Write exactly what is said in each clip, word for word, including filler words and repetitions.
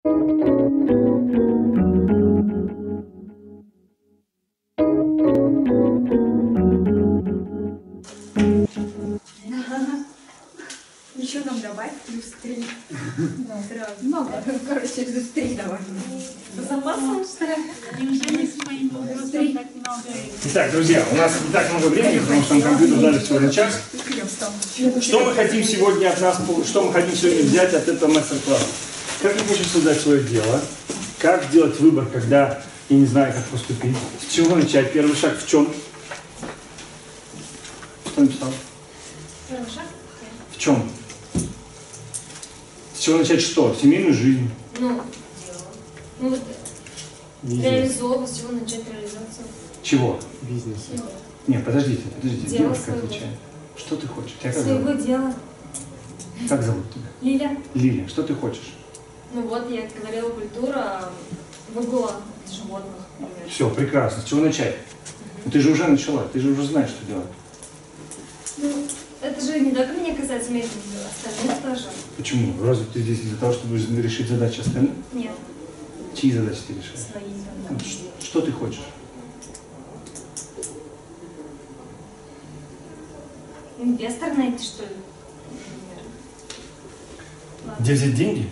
Еще нам добавь плюс три. Сразу. Много. Короче, плюс три давай. Запасом, что ли? Неужели с моим возрастом так много? Итак, друзья, у нас не так много времени, потому что нам компьютер дали всего на час. Что мы хотим сегодня от нас, что мы хотим сегодня взять от этого мастер-класса? Как мы хотим создать свое дело? Как сделать выбор, когда я не знаю, как поступить? С чего начать? Первый шаг в чем? Что написал? Первый шаг? В чем? С чего начать что? Семейную жизнь? Ну, дело. Ну вот, реализовывать, с чего начать реализацию? Чего? Бизнес. Нет, подождите, подождите, Дело девушка своего. отвечает. Что ты хочешь? Тебя как Своего зовут? дела. Как зовут тебя? Лиля. Лиля, что ты хочешь? Ну вот, я говорила, культура выгула животных. Например. Все, прекрасно. С чего начать? Ну, ты же уже начала, ты же уже знаешь, что делать. Ну, это же не только меня касается, имеет в виду остальных тоже. Почему? Разве ты здесь для того, чтобы решить задачи остальных? Нет, Чьи задачи ты решаешь? свои. Ну, Что, что ты хочешь? Инвестор найти, что ли? Например. Ладно. Где взять деньги?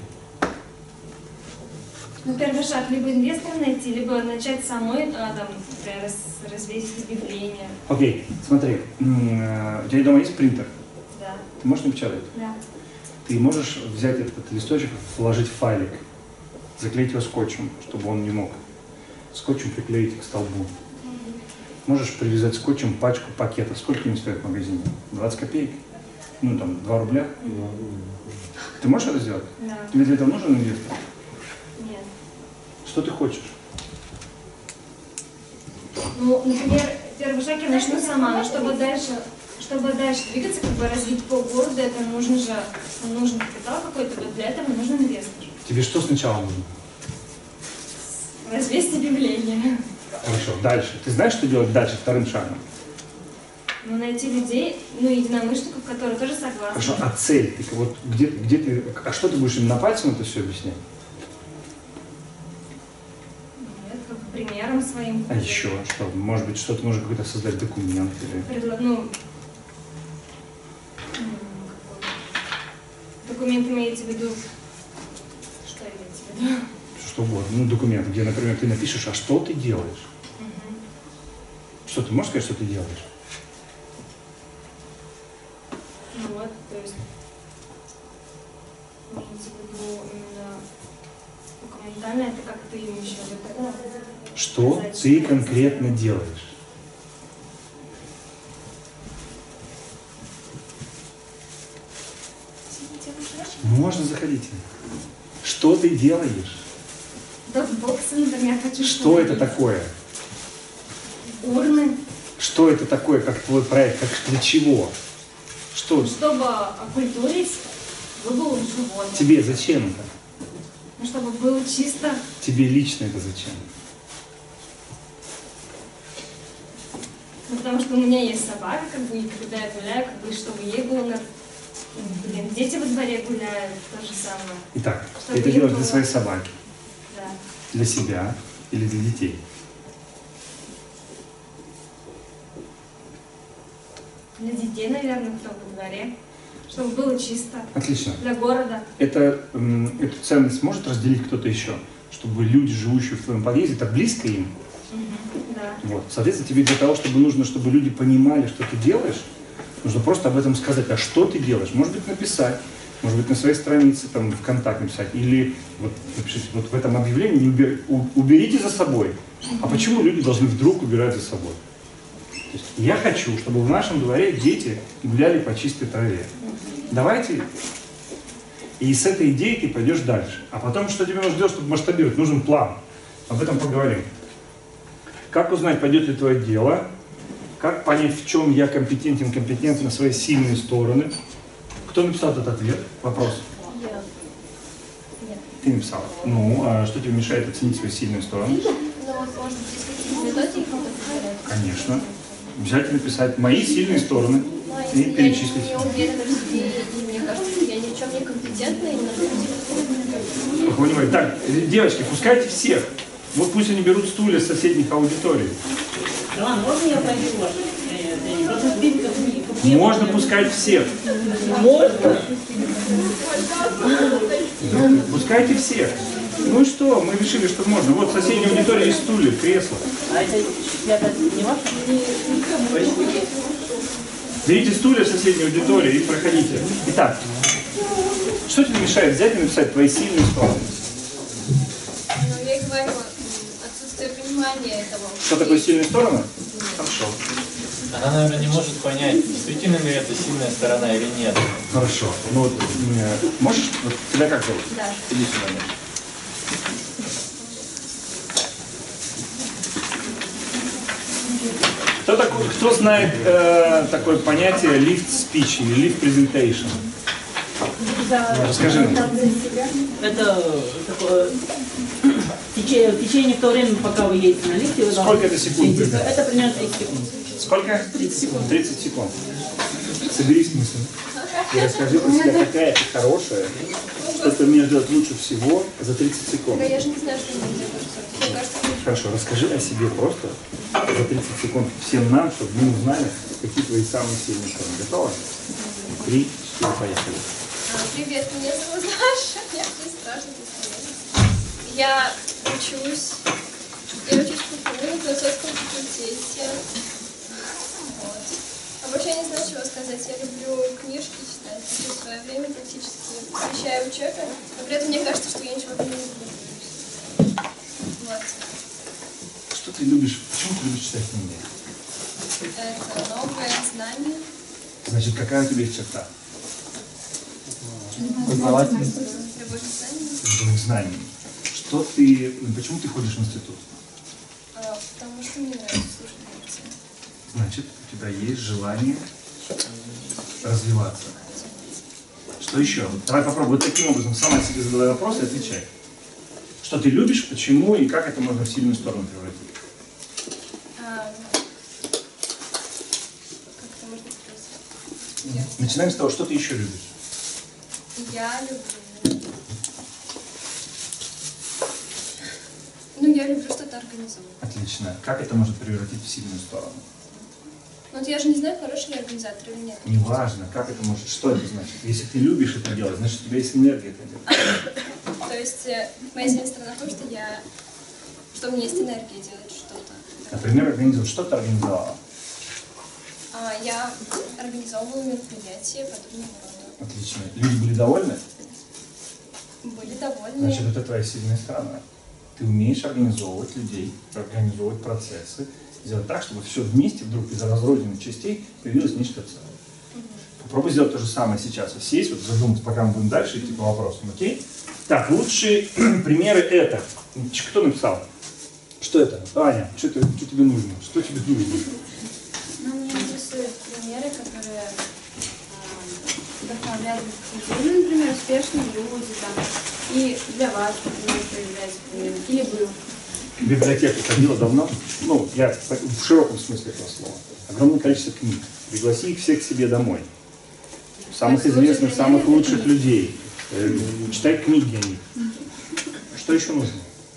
Ну, первый шаг либо инвестора найти, либо начать самой, а, там, например, раз, развесить объявление. Окей, смотри, м, э, у тебя дома есть принтер? Да. Ты можешь напечатать? Да. Ты можешь взять этот листочек, вложить в файлик, заклеить его скотчем, чтобы он не мог. Скотчем приклеить к столбу. Можешь привязать скотчем пачку пакетов. Сколько они стоят в магазине? двадцать копеек? Ну, там, два рубля? Ты можешь это сделать? Да. Тебе для этого нужен инвестор? Нет. Что ты хочешь? Ну, например, первый шаг я начну сама, но чтобы дальше, чтобы дальше двигаться, как бы развить полгорода, это нужно же, нужен капитал какой-то, вот для этого нужен инвестор. Тебе что сначала нужно? Развесить объявление. Хорошо, дальше. Ты знаешь, что делать дальше, вторым шагом? Ну, найти людей, ну, единомышленников, которые тоже согласны. Хорошо, а цель? Ты, вот, где, где ты, а что ты будешь им на пальцем это все объяснять? Нет, как бы примером своим. А еще что? Может быть, что-то нужно какой-то создать документ? Или... Предла... Ну, м, какой? Документ имеете в виду? Что имеете в виду? Что угодно. Ну, документ, где, например, ты напишешь, а что ты делаешь? Мгм. Что ты можешь сказать, что ты делаешь? Ну вот, то есть, имеется в виду именно документально, это как ты им еще вот это... Что сказать, ты что конкретно это. делаешь? Можно заходите. Что ты делаешь? Докбоксы, например, хочу. Что это установить. такое? Урны, Что это такое, как твой проект, как для чего? Что чтобы окультурить выгул животных. тебе, зачем это? Ну, чтобы было чисто. Тебе лично это зачем? Ну, потому что у меня есть собака, как бы, и когда я гуляю, как бы, чтобы ей было... на- Блин, дети во дворе гуляют, то же самое. Итак, Чтобы ты это им делаешь для было- своей собаки, Да. для себя или для детей? Для детей, наверное, кто во дворе. Чтобы было чисто. Отлично. Для города. Это, м, эту ценность может разделить кто-то еще? Чтобы люди, живущие в твоем подъезде, это близко им? Мгм. Да. Вот. Соответственно, тебе для того, чтобы нужно, чтобы люди понимали, что ты делаешь, нужно просто об этом сказать. А что ты делаешь? Может быть, написать, может быть, на своей странице, там, ВКонтакте написать. Или вот напишите, вот в этом объявлении не убер- у- уберите за собой. А почему люди должны вдруг убирать за собой? То есть я хочу, чтобы в нашем дворе дети гуляли по чистой траве. Давайте. И с этой идеей ты пойдешь дальше. А потом, что тебе нужно делать, чтобы масштабировать? Нужен план. Об этом поговорим. Как узнать, пойдет ли твое дело? Как понять, в чем я компетентен, компетентна, свои сильные стороны? Кто написал этот ответ? Вопрос. Я. Нет. Ты написала. Ну, а что тебе мешает оценить свои сильные стороны? Ну, вот, может быть, есть какие-то методики, которые... Конечно. Взять и написать мои сильные стороны Ну, и если перечислить. я не уверена в себе, и мне кажется, что я ни в чем не компетентна, и на самом деле... В каком не так, девочки, пускайте всех. Вот пусть они берут стулья с соседних аудиторий. Да ладно, можно я пройду ваш? Можно пускать всех. Можно? Пускайте всех. Ну и что, мы решили, что можно. Вот в соседней аудитории есть стулья, кресла. А это не ваше? Берите стулья в соседней аудитории и проходите. Итак, что тебе мешает взять и написать твои сильные стороны? Ну, я и говорю, отсутствие понимания этого. Что такое сильные стороны? Хорошо. Она, наверное, не может понять, действительно ли это сильная сторона или нет. Хорошо. Ну вот, э, можешь, вот, тебя как зовут? Да. Иди сюда. Миш. Кто, такой, кто знает э, такое понятие lift speech или lift presentation? Расскажи нам. Это такое, в течение, в течение того времени, пока вы едете на лифте, вы Сколько это секунд? Это примерно тридцать секунд. Сколько? тридцать секунд. тридцать секунд. Соберись мысль. И расскажи про себя, какая ты хорошая, что ты умеешь делать лучше всего за тридцать секунд. Да я же не знаю, что мне делать. Мне кажется, Хорошо, расскажи о себе просто за тридцать секунд всем нам, чтобы мы узнали, какие твои самые сильные стороны. Готова? Три, четыре, поехали. А, привет, меня зовут Даша. Мне очень страшно сказать. Я учусь. Я учусь культуре на философском факультете. Вот. А больше я не знаю, чего сказать. Я люблю книжки читать. Все свое время практически посвящаю учебе. Но при этом мне кажется, что я ничего не люблю. Вот. Что ты любишь? Почему ты любишь читать книги? Это новое знание. Значит, какая у тебя есть черта? Познаватель. Любовь к знанию. Любовь к знаниям. Что ты, почему ты ходишь в институт? А, потому что мне нравится слушать лекции. Значит, у тебя есть желание развиваться. Что еще? Вот давай попробуй вот таким образом сама себе задавай вопрос и отвечай. Что ты любишь, почему и как это можно в сильную сторону превратить? А, как это можно спросить? Начинаем с того, что ты еще любишь. Я люблю... Ну, я люблю что-то организовывать. Отлично. Как это может превратить в сильную сторону? Ну, вот я же не знаю, хороший ли организатор или нет. Неважно, как это может, что это значит. Если ты любишь это делать, значит, у тебя есть энергия это делать. То есть, э, моя сильная сторона в том, что я... Что у меня есть энергия делать что-то. Например, организовать. Что ты организовала? А, я организовывала мероприятия подобного рода. Отлично. Люди были довольны? Были довольны. Значит, это твоя сильная сторона. Ты умеешь организовывать людей, организовывать процессы, сделать так, чтобы все вместе вдруг из разрозненных частей появилось нечто целое. Попробуй сделать то же самое сейчас. Сесть, вот задуматься, пока мы будем дальше идти по вопросам, окей? Так, лучшие примеры это. Кто написал? Что это? Аня, что, ты, что тебе нужно? Что тебе нужно? Ну, меня интересуют примеры, которые э, вдохновляют людей. Ну, например, успешные люди там. И для вас, например, появляется пример. Или был. В библиотеку ходила давно? Ну, я в широком смысле этого слова. Огромное количество книг. Пригласи их всех к себе домой. Самых известных, самых лучших людей. Э, читай книги о них. Что еще нужно?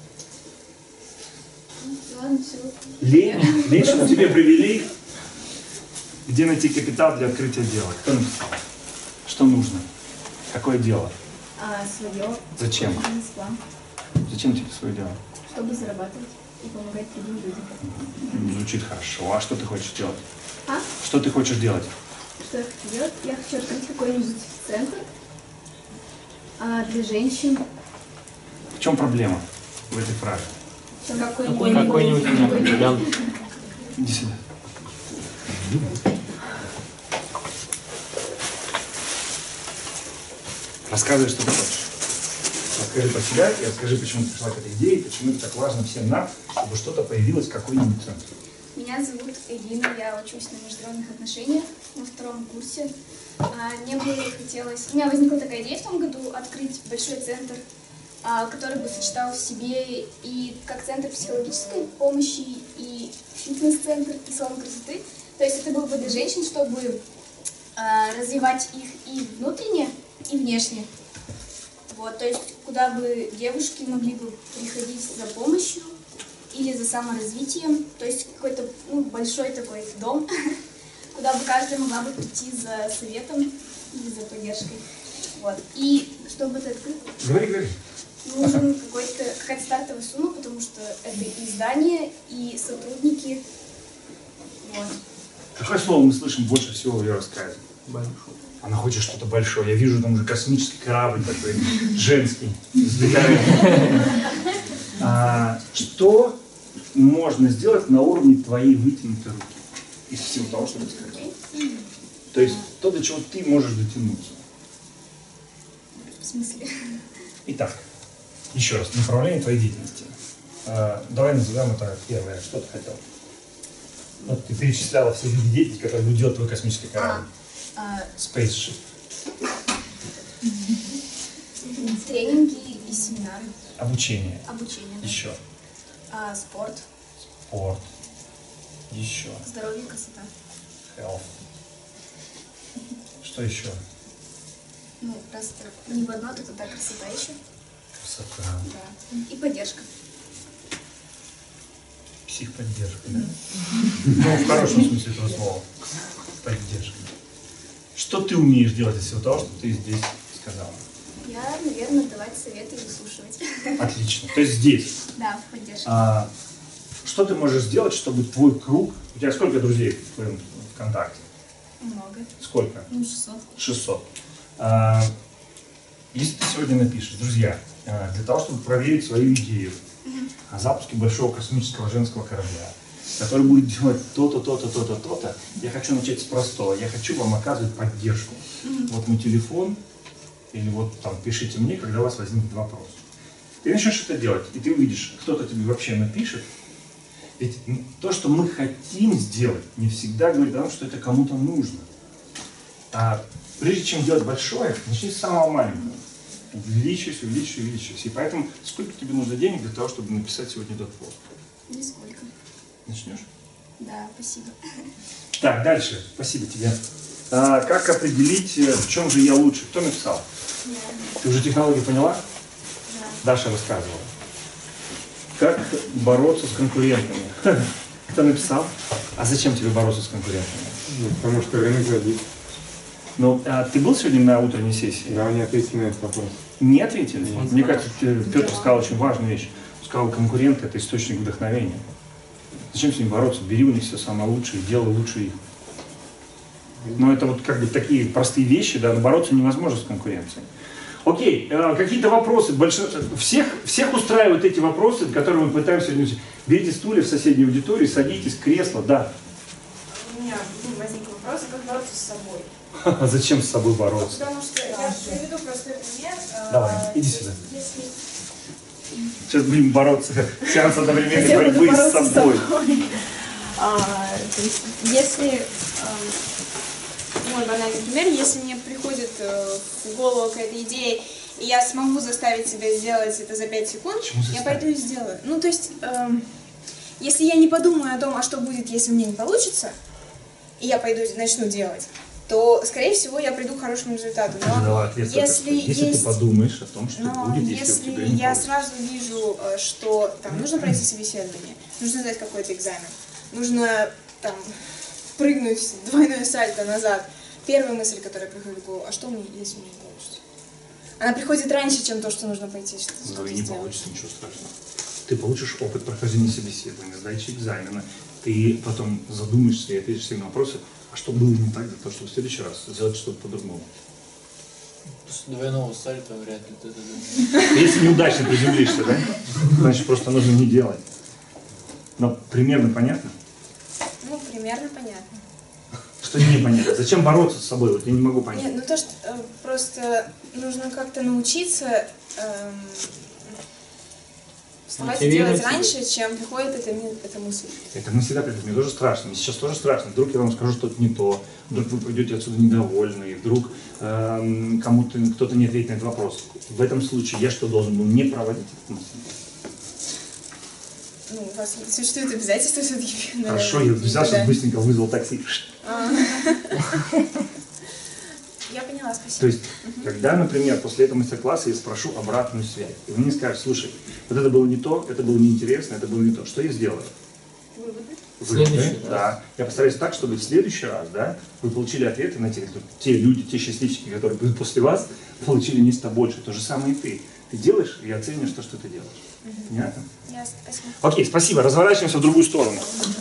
Ладно, все. Лень. Лень, чтобы тебе привели. Где найти капитал для открытия дела? Кто написал? Что нужно? Какое дело? А свое Зачем? бизнес-план, Зачем тебе свое дело? чтобы зарабатывать и помогать другим людям. Звучит хорошо. А что ты хочешь делать? А? Что ты хочешь делать? Что я хочу делать? Я хочу открыть какой-нибудь центр а, для женщин. В чем проблема в этой фразе? Какой-нибудь. Какой-нибудь вариант. Иди сюда. Рассказывай, что ты хочешь. Расскажи про себя и расскажи, почему ты пришла к этой идее, почему это так важно всем нам, чтобы что-то появилось, какой-нибудь центр. Меня зовут Элина, я учусь на международных отношениях на втором курсе. А, Мне бы хотелось... У меня возникла такая идея в том году открыть большой центр, а, который бы сочетал в себе и как центр психологической помощи, и фитнес-центр, и салон красоты. То есть это было бы для женщин, чтобы а, развивать их и внутренне, и внешне. Вот, то есть, куда бы девушки могли бы приходить за помощью или за саморазвитием, то есть какой-то ну, большой такой дом, куда бы каждая могла бы прийти за советом или за поддержкой. Вот. И чтобы это открыть, Говори, говори. нужен какой-то, какая-то стартовая сумма, потому что это и здание, и сотрудники. Вот. Какое слово мы слышим больше всего в ее рассказе? Большой. Она хочет что-то большое. Я вижу там уже космический корабль такой, женский, взлетает. А, что можно сделать на уровне твоей вытянутой руки? Из всего того, что ты сказал. То есть то, до чего ты можешь дотянуться. В смысле? Итак, еще раз, направление твоей деятельности. А, давай назовем это первое. Что ты хотел? Вот ты перечисляла все виды деятельности, которые ведет твой космический корабль. А, Spaceship. тренинги и семинары, Обучение. обучение, да. Еще. А, спорт, Спорт. Еще. здоровье, красота. Health. Что еще? Ну, раз это не в одно, то тогда красота еще. Красота. Да. И поддержка. Психподдержка, да? Ну, в хорошем смысле этого слова. Поддержка. Что ты умеешь делать из всего того, что ты здесь сказала? Я, наверное, давать советы и выслушивать. Отлично. То есть здесь. Да, поддержка. А, что ты можешь сделать, чтобы твой круг... У тебя сколько друзей в твоем ВКонтакте? Много. Сколько? Ну, шестьсот. шестьсот. А, если ты сегодня напишешь, друзья, а, для того, чтобы проверить свою идею о запуске большого космического женского корабля, который будет делать то-то, то-то, то-то, то-то, я хочу начать с простого. Я хочу вам оказывать поддержку. Вот мой телефон, или вот там пишите мне, когда у вас возникнет вопрос. Ты начнешь это делать, и ты увидишь, кто-то тебе вообще напишет. Ведь то, что мы хотим сделать, не всегда говорит о том, что это кому-то нужно. А прежде чем делать большое, начни с самого маленького. Увеличивайся, увеличивайся, увеличивайся. И поэтому сколько тебе нужно денег для того, чтобы написать сегодня этот пост? Нисколько. Начнешь? Да, спасибо. Так, дальше. Спасибо тебе. А, как определить, в чем же я лучше? Кто написал? Я. Ты уже технологию поняла? Да. Даша рассказывала. Как бороться с конкурентами? Кто написал? А зачем тебе бороться с конкурентами? Ну, потому что рынок забит. Ну, а ты был сегодня на утренней сессии? Да, они ответили на этот вопрос. Не ответили? Мне кажется, Петр сказал очень важную вещь. Он сказал, конкуренты – это источник вдохновения. Зачем с ними бороться? Бери у них все самое лучшее, делай лучше их. Но это вот как бы такие простые вещи, да, но бороться невозможно с конкуренцией. Окей, э, какие-то вопросы? Большин... Всех, всех устраивают эти вопросы, которые мы пытаемся сегодня... Берите стулья в соседней аудитории, садитесь, кресло, да. У меня ну, возник вопрос, как бороться с собой. А зачем с собой бороться? Потому что я приведу простой пример. Давай, А, иди сюда. Если Сейчас будем бороться, сеанс одновременной борьбы с собой. А, то есть, если, э, мой банальный пример, если мне приходит э, в голову какая-то идея, и я смогу заставить себя сделать это за пять секунд, Почему я заставить? пойду и сделаю. Ну, то есть, э, если я не подумаю о том, а что будет, если мне не получится, и я пойду и начну делать, то, скорее всего, я приду к хорошему результату. Ты же дала ответ только если что. Если есть... ты подумаешь о том, что Но будет, если, если у тебя не я получится. сразу вижу, э, что там нужно пройти собеседование, нужно сдать какой-то экзамен, нужно там прыгнуть двойное сальто назад, первая мысль, которая приходит в голову, а что мне, если у меня не получится? Она приходит раньше, чем то, что нужно пойти что-то Ну и не сделать. получится, ничего страшного. Ты получишь опыт прохождения собеседования, сдачи экзамена, ты потом задумаешься и ответишь себе на вопросы, а что было не так, для того, чтобы в следующий раз сделать что-то по-другому. После двойного сальта вряд ли ты это думаешь. Если неудачно приземлишься, да? Значит, просто нужно не делать. Но примерно понятно? Ну, примерно понятно. Что непонятно? Зачем бороться с собой? Вот я не могу понять. Нет, ну то, что э, просто нужно как-то научиться эм, вставать и Мотивировать делать себя. раньше, чем приходит эта, ми- эта мысль. Это мы всегда приходим. Мне тоже страшно. Мне сейчас тоже страшно. Вдруг я вам скажу что-то не то. Вдруг вы пойдете отсюда недовольны. И вдруг эм, кому-то кто-то не ответит на этот вопрос. В этом случае я что должен был не проводить этот мысль? Ну, у вас существует обязательство все-таки. Хорошо, я взял, сейчас быстренько вызвал такси. Я поняла. Поняла, спасибо. То есть, когда, например, после этого мастер-класса я спрошу обратную связь, и вы мне скажете, слушай, вот это было не то, это было неинтересно, это было не то, что я сделаю? Выводы. Следующий раз. Да. Я постараюсь так, чтобы в следующий раз, да, вы получили ответы на те, те люди, те счастливчики, которые будут после вас, получили нечто больше. То же самое и ты. Ты делаешь и оценишь то, что ты делаешь. Понятно? Ясно, спасибо. Окей, спасибо. Разворачиваемся в другую сторону.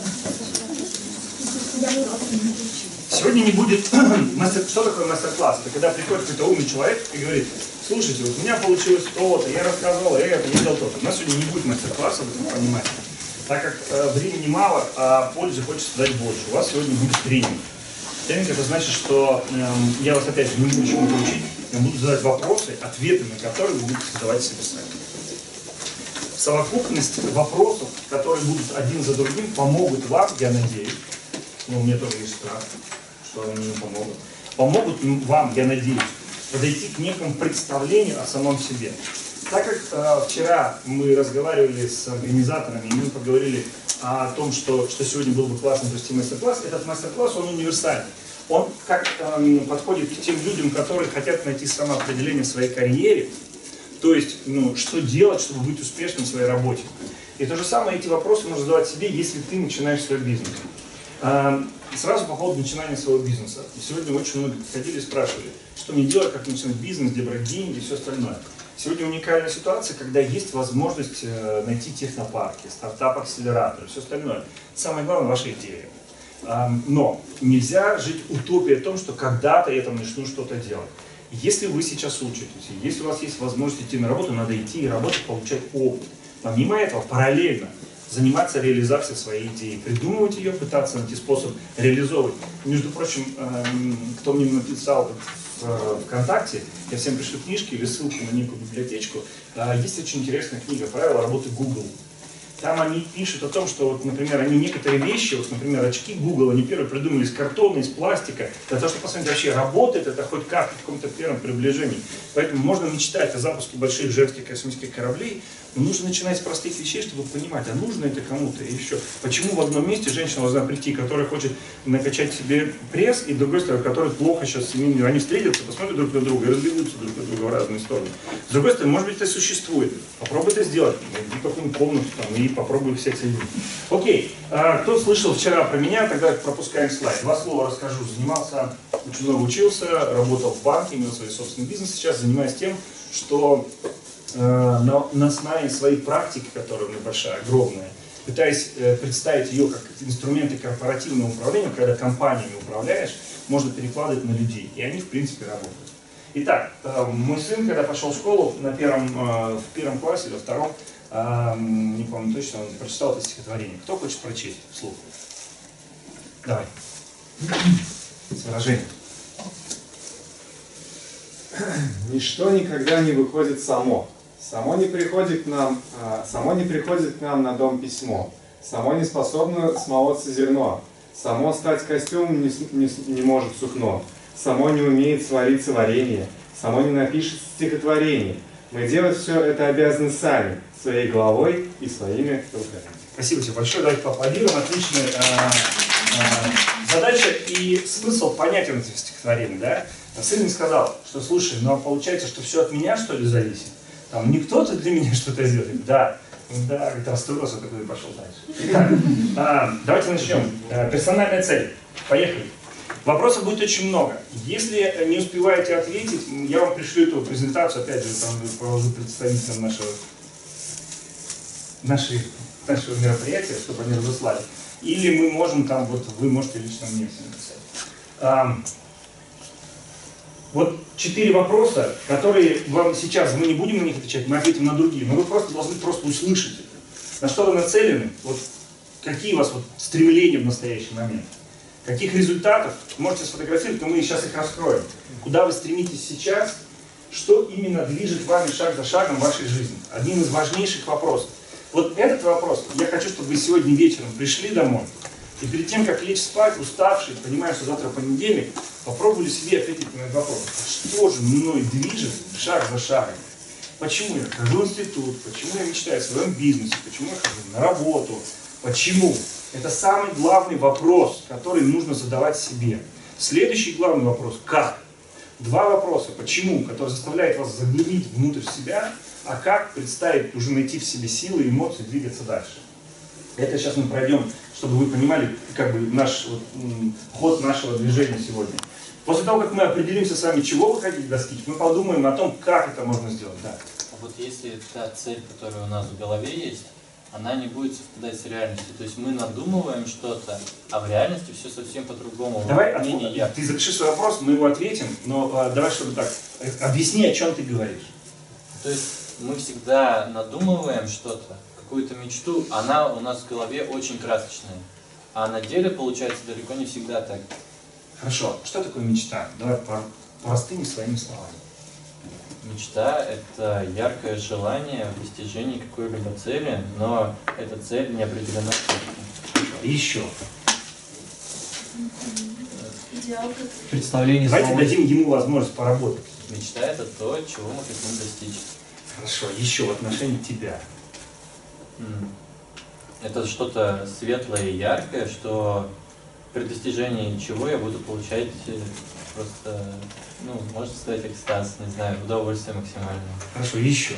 Сегодня не будет мастер... Что такое мастер-класс? Это когда приходит какой-то умный человек и говорит, слушайте, вот у меня получилось то-то, я рассказывал, я это, я делал то-то. У нас сегодня не будет мастер-класса, вы понимаете. Так как э, времени мало, а пользы хочется дать больше. У вас сегодня будет тренинг. Тренинг это значит, что э, я вас опять же не буду чему-то учить, я буду задать вопросы, ответы на которые вы будете задавать себе сами. Совокупность вопросов, которые будут один за другим, помогут вам, я надеюсь, ну, у меня тоже есть страх, что они не помогут, помогут вам, я надеюсь, подойти к некому представлению о самом себе. Так как э, вчера мы разговаривали с организаторами, и мы поговорили о том, что, что сегодня был бы классный провести мастер-класс, этот мастер-класс, он универсальный. Он как э, подходит к тем людям, которые хотят найти самоопределение в своей карьере, то есть, ну, что делать, чтобы быть успешным в своей работе. И то же самое, эти вопросы можно задавать себе, если ты начинаешь свой бизнес. Э, сразу по поводу начинания своего бизнеса. Сегодня очень много ходили и спрашивали, что мне делать, как начинать бизнес, где брать деньги и все остальное. Сегодня уникальная ситуация, когда есть возможность э, найти технопарки, стартап-акселераторы, все остальное. Самое главное – ваша идея. Э, но нельзя жить утопией о том, что когда-то я там начну что-то делать. Если вы сейчас учитесь, если у вас есть возможность идти на работу, надо идти и работать, получать опыт. Помимо этого, параллельно заниматься реализацией своей идеи, придумывать ее, пытаться найти способ реализовывать. Между прочим, э, кто мне написал в ВКонтакте, я всем пришлю книжки или ссылку на некую библиотечку. Есть очень интересная книга «Правила работы Google». Там они пишут о том, что, вот, например, они некоторые вещи, вот, например, очки Google, они первые придумали из картона, из пластика, для того, чтобы посмотреть, вообще работает это хоть как в каком-то первом приближении. Поэтому можно мечтать о запуске больших женских космических кораблей, но нужно начинать с простых вещей, чтобы понимать, а нужно это кому-то и еще. Почему в одном месте женщина должна прийти, которая хочет накачать себе пресс, и в другой стороне, которая плохо сейчас семейными, они встретятся, посмотрят друг на друга и разбегутся друг на друга в разные стороны. С другой стороны, может быть, это существует. Попробуй это сделать. Иди в какую-нибудь комнату там, и попробуй всех соединить. Окей. А, кто слышал вчера про меня, тогда пропускаем слайд. Два слова расскажу. Занимался, очень много учился, работал в банке, имел свой собственный бизнес. Сейчас занимаюсь тем, что э, на, на основании своей практики, которая у меня большая, огромная, пытаясь э, представить ее как инструменты корпоративного управления, когда компаниями управляешь, можно перекладывать на людей. И они, в принципе, работают. Итак, э, мой сын, когда пошел в школу на первом, э, в первом классе или втором, э, не помню точно, он прочитал это стихотворение. Кто хочет прочесть вслух? Давай. С выражением. Ничто никогда не выходит само. Само не приходит к нам, а, само не приходит к нам на дом письмо. Само не способно смолоться зерно. Само стать костюмом не, не, не может сукно. Само не умеет свариться варенье. Само не напишет стихотворение. Мы делать все это обязаны сами, своей головой и своими руками. Спасибо тебе большое. Давайте поаплодируем. Отличная э, э, задача и смысл понятен этих стихотворений. Да? Сын мне сказал, что слушай, ну получается, что все от меня что ли зависит? Там не кто-то для меня что-то сделает. Да, да, это расстроился, такой и пошел дальше. Итак, э, давайте начнем. Э, персональная цель. Поехали. Вопросов будет очень много. Если не успеваете ответить, я вам пришлю эту презентацию, опять же, там положу представителям нашего, нашей, нашего мероприятия, чтобы они разослали. Или мы можем там, вот вы можете лично мне все написать. А, вот четыре вопроса, которые вам сейчас, мы не будем на них отвечать, мы ответим на другие, но вы просто должны просто услышать это. На что вы нацелены, вот какие у вас вот стремления в настоящий момент. Каких результатов можете сфотографировать, но мы сейчас их раскроем. Куда вы стремитесь сейчас, что именно движет вами шаг за шагом в вашей жизни. Один из важнейших вопросов. Вот этот вопрос, я хочу, чтобы вы сегодня вечером пришли домой, и перед тем, как лечь спать, уставшие, понимая, что завтра понедельник, попробовали себе ответить на этот вопрос. Что же мной движет шаг за шагом? Почему я хожу в институт, почему я мечтаю о своем бизнесе, почему я хожу на работу, почему? Это самый главный вопрос, который нужно задавать себе. Следующий главный вопрос – как? Два вопроса. Почему? Которые заставляют вас заглянуть внутрь себя, а как представить, уже найти в себе силы и эмоции, двигаться дальше. Это сейчас мы пройдем, чтобы вы понимали, как бы наш вот, м, ход нашего движения сегодня. После того, как мы определимся с вами, чего вы хотите достичь, мы подумаем о том, как это можно сделать. Да. А вот если та цель, которая у нас в голове есть, она не будет совпадать с реальностью. То есть мы надумываем что-то, а в реальности все совсем по-другому. Давай, Вот мнение от, я. ты запиши свой вопрос, мы его ответим, но а, давай, чтобы так, э, объясни, о чем ты говоришь. То есть мы всегда надумываем что-то, какую-то мечту, она у нас в голове очень красочная. А на деле получается далеко не всегда так. Хорошо, что такое мечта? Давай по простыми своими словами. Мечта – это яркое желание в достижении какой-либо цели, но эта цель не определена. Еще. Идеал как Представление Давайте самого- дадим ему возможность поработать. Мечта – это то, чего мы хотим достичь. Хорошо, еще в отношении тебя. М. Это что-то светлое и яркое, что при достижении чего я буду получать э, просто, ну, можно сказать, экстаз, не знаю, удовольствие максимальное. Хорошо, еще.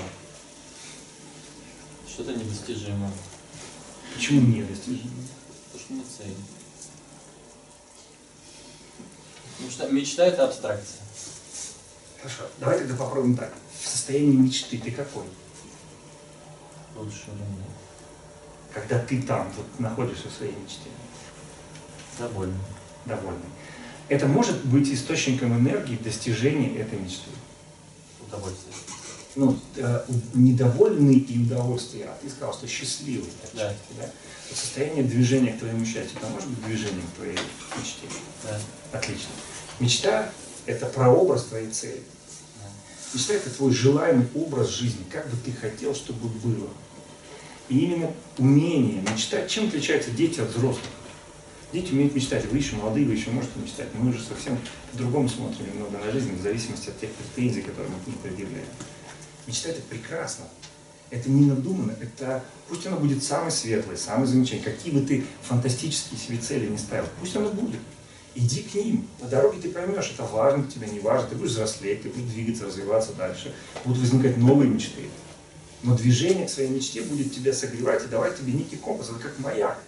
Что-то недостижимое. Почему не достижимо? Потому что не цель. Потому что мечта – это абстракция. Хорошо, давай тогда попробуем так. В состоянии мечты ты какой? Лучше или нет. Когда ты там вот, находишься в своей мечте, Довольно. довольный. Это может быть источником энергии достижения этой мечты. Удовольствие. Ну, э, недовольный и удовольствие, а ты сказал, что счастливый. Да. Да? Состояние движения к твоему счастью, это может быть движением к твоей мечте. Да. Отлично. Мечта – это прообраз твоей цели. Мечта – это твой желаемый образ жизни, как бы ты хотел, чтобы было. И именно умение мечтать, чем отличаются дети от взрослых? Дети умеют мечтать, вы еще молодые, вы еще можете мечтать, но мы уже совсем по-другому смотрим немного на жизнь, в зависимости от тех претензий, которые мы к ней предъявляем. Мечтать – это прекрасно, это не надуманно, это пусть оно будет самое светлое, самое замечательное, какие бы ты фантастические себе цели не ставил, пусть оно будет. Иди к ним, по дороге ты поймешь, это важно для тебя, не важно, ты будешь взрослеть, ты будешь двигаться, развиваться дальше, будут возникать новые мечты. Но движение к своей мечте будет тебя согревать и давать тебе некий компас, это как маяк.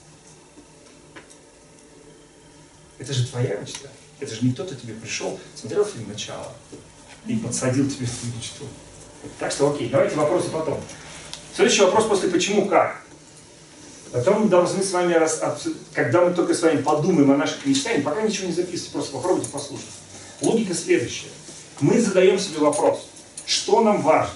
Это же твоя мечта. Это же не кто-то тебе пришел, смотрел фильм «Начало» и подсадил тебе свою мечту. Так что окей, давайте вопросы потом. Следующий вопрос после «почему как?». Потом мы должны с вами, раз, когда мы только с вами подумаем о наших мечтаниях, пока ничего не записывайте, просто попробуйте послушать. Логика следующая. Мы задаем себе вопрос, что нам важно,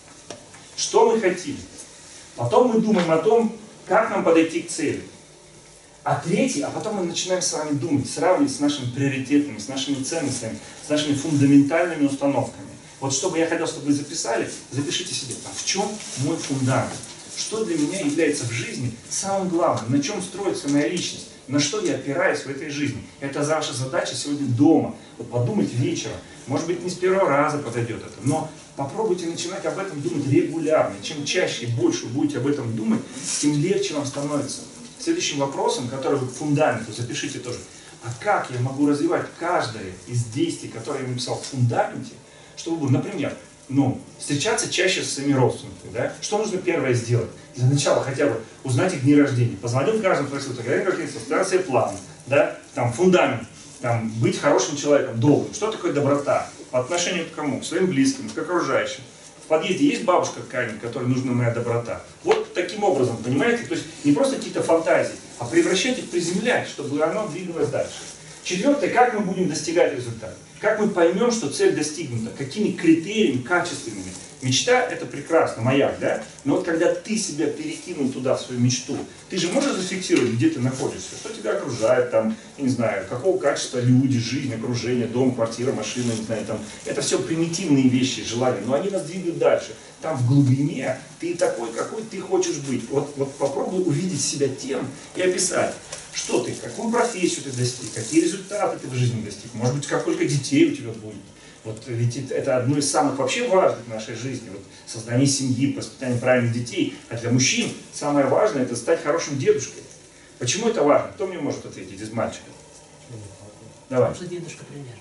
что мы хотим. Потом мы думаем о том, как нам подойти к цели. А третий, а потом мы начинаем с вами думать, сравнивать с нашими приоритетами, с нашими ценностями, с нашими фундаментальными установками. Вот что бы я хотел, чтобы вы записали, запишите себе, а в чем мой фундамент? Что для меня является в жизни самым главным, на чем строится моя личность, на что я опираюсь в этой жизни. Это ваша задача сегодня дома. Вот подумать вечером. Может быть, не с первого раза подойдет это, но попробуйте начинать об этом думать регулярно. Чем чаще и больше вы будете об этом думать, тем легче вам становится. Следующим вопросом, который вы к фундаменту, запишите тоже, а как я могу развивать каждое из действий, которые я написал в фундаменте, чтобы, например, ну, встречаться чаще с своими родственниками, да? Что нужно первое сделать? Для начала хотя бы узнать их дни рождения. Позвонил в каждому, спросил, когда день рождения, составил себе план, да? Там фундамент, там, быть хорошим человеком, добрым. Что такое доброта? По отношению к кому? К своим близким, к окружающим. В подъезде есть бабушка какая-нибудь, которой нужна моя доброта? Вот таким образом, понимаете? То есть не просто какие-то фантазии, а превращать их, приземлять, чтобы оно двигалось дальше. Четвертое, как мы будем достигать результата? Как мы поймем, что цель достигнута? Какими критериями качественными? Мечта – это прекрасно, маяк, да? Но вот когда ты себя перекинул туда, в свою мечту, ты же можешь зафиксировать, где ты находишься, что тебя окружает, там, я не знаю, какого качества люди, жизнь, окружение, дом, квартира, машина, не знаю, там. Это все примитивные вещи, желания, но они нас двигают дальше. Там в глубине ты такой, какой ты хочешь быть. Вот, вот попробуй увидеть себя тем и описать, что ты, какую профессию ты достиг, какие результаты ты в жизни достиг, может быть, сколько детей у тебя будет. Вот ведь это одно из самых вообще важных в нашей жизни. Вот создание семьи, воспитание правильных детей. А для мужчин самое важное – это стать хорошим дедушкой. Почему это важно? Кто мне может ответить из мальчиков? Давай. Потому что дедушка пример.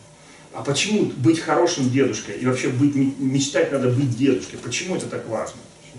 А почему быть хорошим дедушкой и вообще быть, мечтать надо быть дедушкой? Почему это так важно?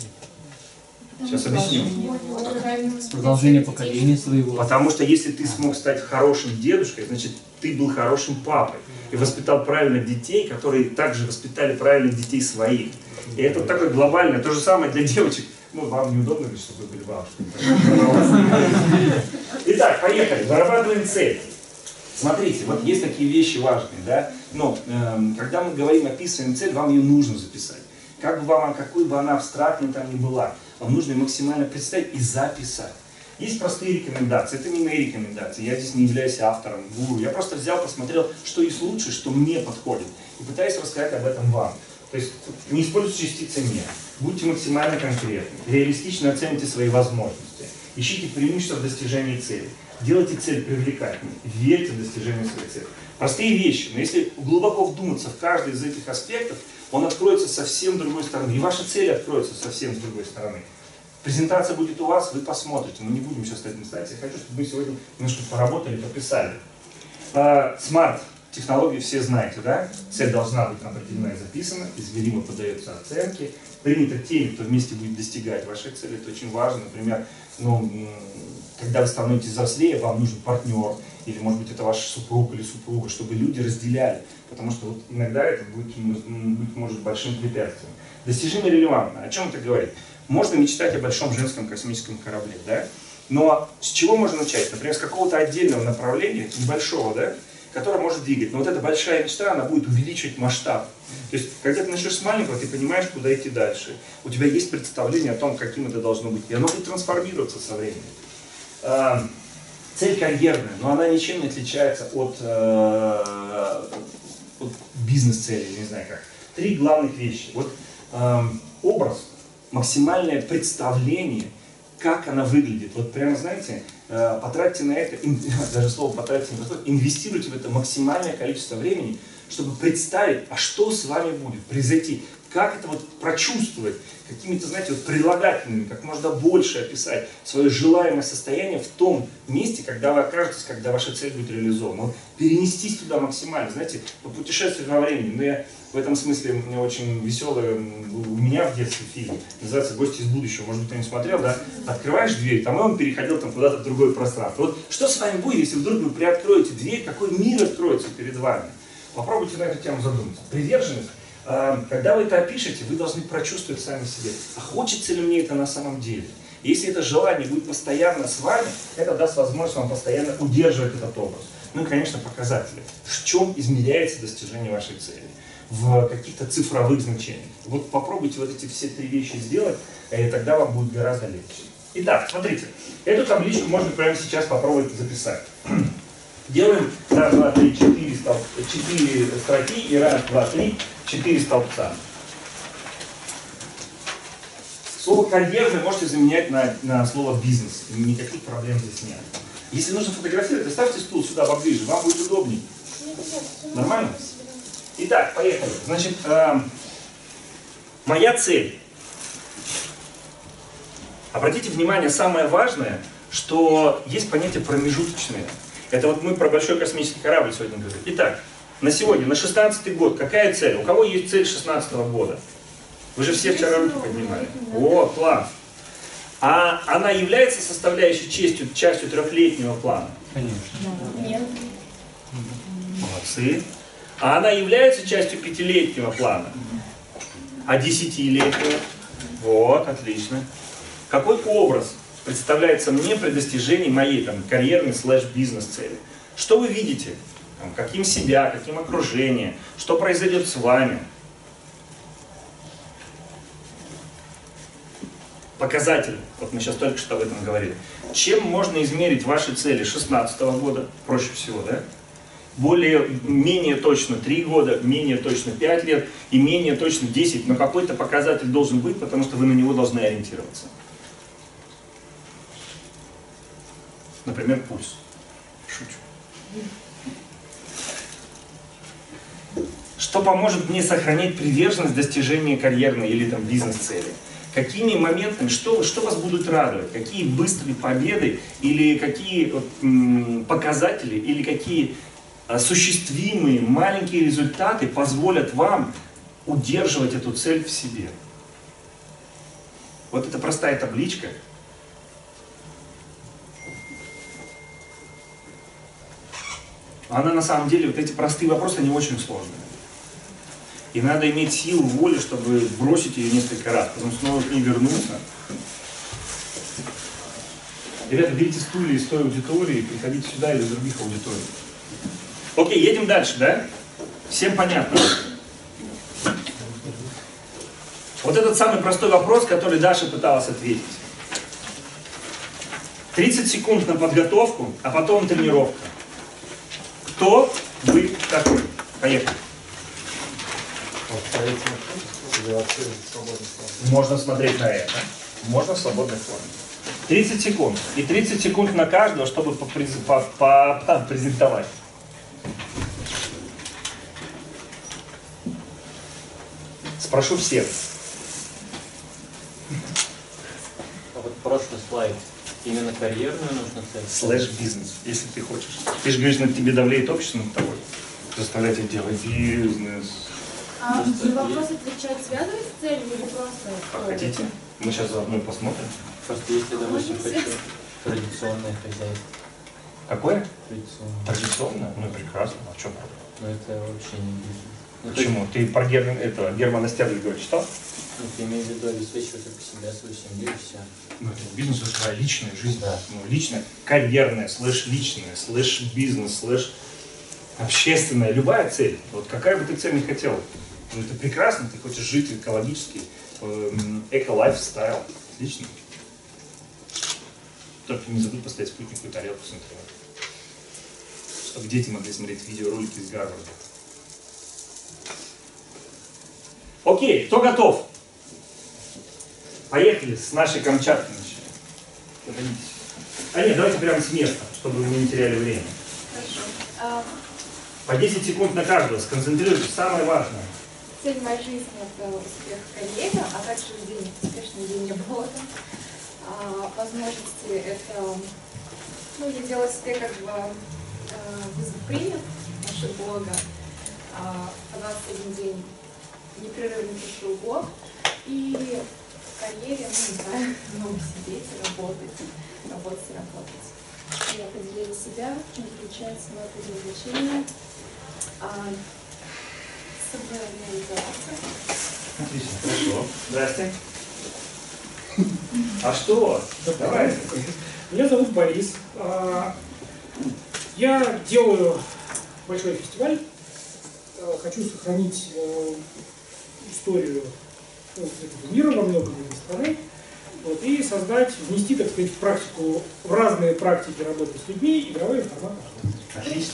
Сейчас объясню. Продолжение поколения своего. Потому что если ты смог стать хорошим дедушкой, значит ты был хорошим папой и воспитал правильных детей, которые также воспитали правильных детей своих. И это такое глобальное, то же самое для девочек. Ну, вам неудобно ли, чтобы вы были бабушками? Итак, поехали. Зарабатываем цель. Смотрите, вот есть такие вещи важные, да? Но э, когда мы говорим, описываем цель, вам ее нужно записать. Как бы вам, какой бы она абстрактной там ни была, вам нужно ее максимально представить и записать. Есть простые рекомендации, это не мои рекомендации, я здесь не являюсь автором, гуру. Я просто взял, посмотрел, что есть лучше, что мне подходит. И пытаюсь рассказать об этом вам. То есть не используйте частицы «не». Будьте максимально конкретны, реалистично оцените свои возможности, ищите преимущества в достижении цели, делайте цель привлекательной, верьте в достижение своей цели. Простые вещи, но если глубоко вдуматься в каждый из этих аспектов, он откроется совсем с другой стороны, и ваша цель откроется совсем с другой стороны. Презентация будет у вас, вы посмотрите, мы не будем сейчас этим ставить, я хочу, чтобы мы сегодня немножко поработали, пописали. Смарт. Технологии все знаете, да? Цель должна быть определена и записана, измеримо поддается оценке, принято теми, кто вместе будет достигать вашей цели. Это очень важно. Например, ну, когда вы становитесь взрослее, вам нужен партнер, или, может быть, это ваш супруг или супруга, чтобы люди разделяли. Потому что вот иногда это будет, быть может большим препятствием. Достижение релевантно. О чем это говорит? Можно мечтать о большом женском космическом корабле, да? Но с чего можно начать? Например, с какого-то отдельного направления, небольшого, да? Которая может двигать. Но вот эта большая мечта, она будет увеличивать масштаб. То есть, когда ты начнешь с маленького, ты понимаешь, куда идти дальше. У тебя есть представление о том, каким это должно быть. И оно будет трансформироваться со временем. А, цель карьерная, но она ничем не отличается от, э, от бизнес-цели, не знаю как. Три главных вещи. Вот э, образ, максимальное представление, как она выглядит. Вот прямо, знаете, потратьте на это, даже слово потратьте на это, инвестируйте в это максимальное количество времени, чтобы представить, а что с вами будет произойти, как это вот прочувствовать, какими-то, знаете, вот прилагательными, как можно больше описать свое желаемое состояние в том месте, когда вы окажетесь, когда ваша цель будет реализована. Вот перенестись туда максимально, знаете, попутешествовать во времени. Но я в этом смысле, мне очень веселый, у меня в детстве фильм, называется «Гости из будущего», может быть, кто не смотрел, да? Открываешь дверь, там и он переходил там куда-то в другое пространство. Вот что с вами будет, если вдруг вы приоткроете дверь, какой мир откроется перед вами? Попробуйте на эту тему задуматься. Приверженность. Когда вы это опишете, вы должны прочувствовать сами себе, а хочется ли мне это на самом деле. Если это желание будет постоянно с вами, это даст возможность вам постоянно удерживать этот образ. Ну и, конечно, показатели. В чем измеряется достижение вашей цели? В каких-то цифровых значениях. Вот попробуйте вот эти все три вещи сделать, и тогда вам будет гораздо легче. Итак, смотрите, эту табличку можно прямо сейчас попробовать записать. Делаем раз, два, три, четыре, столб... четыре строки и раз, два, три, четыре столбца. Слово «карьерный» можете заменять на, на слово «бизнес». Никаких проблем здесь нет. Если нужно фотографировать, доставьте стул сюда поближе, вам будет удобнее. Нормально? Итак, поехали. Значит, э, моя цель. Обратите внимание, самое важное, что есть понятие промежуточное. Это вот мы про большой космический корабль сегодня говорим. Итак, на сегодня, на шестнадцатый год, какая цель? У кого есть цель шестнадцатого года? Вы же все вчера руки поднимали. О, класс. А она является составляющей частью, частью трехлетнего плана? Конечно. Нет. Молодцы. А она является частью пятилетнего плана? А десятилетнего? Вот, отлично. Какой образ представляется мне при достижении моей там, карьерной слэш-бизнес цели? Что вы видите? Там, каким себя, каким окружение? Что произойдет с вами? Показатели. Вот мы сейчас только что об этом говорили. Чем можно измерить ваши цели шестнадцатого года? Проще всего, да? Более, менее точно три года, менее точно пять лет и менее точно десять. Но какой-то показатель должен быть, потому что вы на него должны ориентироваться. Например, пульс. Шучу. Что поможет мне сохранять приверженность достижения карьерной или там бизнес-цели? Какими моментами, что, что вас будут радовать? Какие быстрые победы или какие вот, м, показатели, или какие осуществимые маленькие результаты позволят вам удерживать эту цель в себе. Вот эта простая табличка. Она на самом деле, вот эти простые вопросы, они очень сложные. И надо иметь силу воли, чтобы бросить ее несколько раз, потом снова к ней вернуться. Ребята, берите стулья из той аудитории, приходите сюда или из других аудиторий. Окей, едем дальше, да? Всем понятно? Вот этот самый простой вопрос, который Даша пыталась ответить. тридцать секунд на подготовку, а потом тренировка. Кто вы такой? Поехали. Можно смотреть на это. Можно в свободной форме. тридцать секунд. И тридцать секунд на каждого, чтобы презентовать. Спрошу всех. А вот прошлый слайд. Именно карьерную нужно цель? Слэш бизнес, если ты хочешь. Ты же говоришь, над тебе давлеет общество над тобой. Заставлять тебя делать бизнес. А на вопрос отвечать связывать с целью или просто? Как хотите. Мы сейчас заодно и посмотрим. Просто если, допустим, хочу традиционное хозяйство. Какое? Традиционное. Традиционное? Ну прекрасно. А в чем проблема? Но это вообще не бизнес. Ну, почему? Ты про Герман, этого, Германа Стерлигова читал? Ну, ты имеешь в виду обеспечивать только себя, свою семью и все. Ну, это бизнес, это твоя личная жизнь. Да. Ну, личная, карьерная, слэш личная, слэш бизнес, слэш общественная. Любая цель. Вот какая бы ты цель ни хотел. Ну, это прекрасно, ты хочешь жить экологически, эко-лайфстайл. Отлично. Только не забудь поставить спутниковую тарелку с интернетом. Чтобы дети могли смотреть видеоролики из Гарварда. Окей, кто готов? Поехали с нашей Камчатки начнем. А нет, давайте прямо с места, чтобы вы не теряли время. Хорошо. По десять секунд на каждого. Сконцентрируйтесь. Самое важное. Цель моей жизни – это успех в карьере, а также день, успешный день работы. А, возможности – это, ну, я делаю себе как бы э, вызов принят, нашего блога. А, по двадцать один день непрерывно пишу блог. И в карьере, ну, не знаю, много сидеть, работать, работать и работать. Я определила себя, чем отличается мое предназначение. А, самореализация. Отлично, хорошо. Здрасте. А что? Давай. Меня зовут Борис. Я делаю большой фестиваль. Хочу сохранить историю мира во многом из страны. Вот, и создать, внести, так сказать, в практику, в разные практики работы с людьми игровые форматы. Отлично.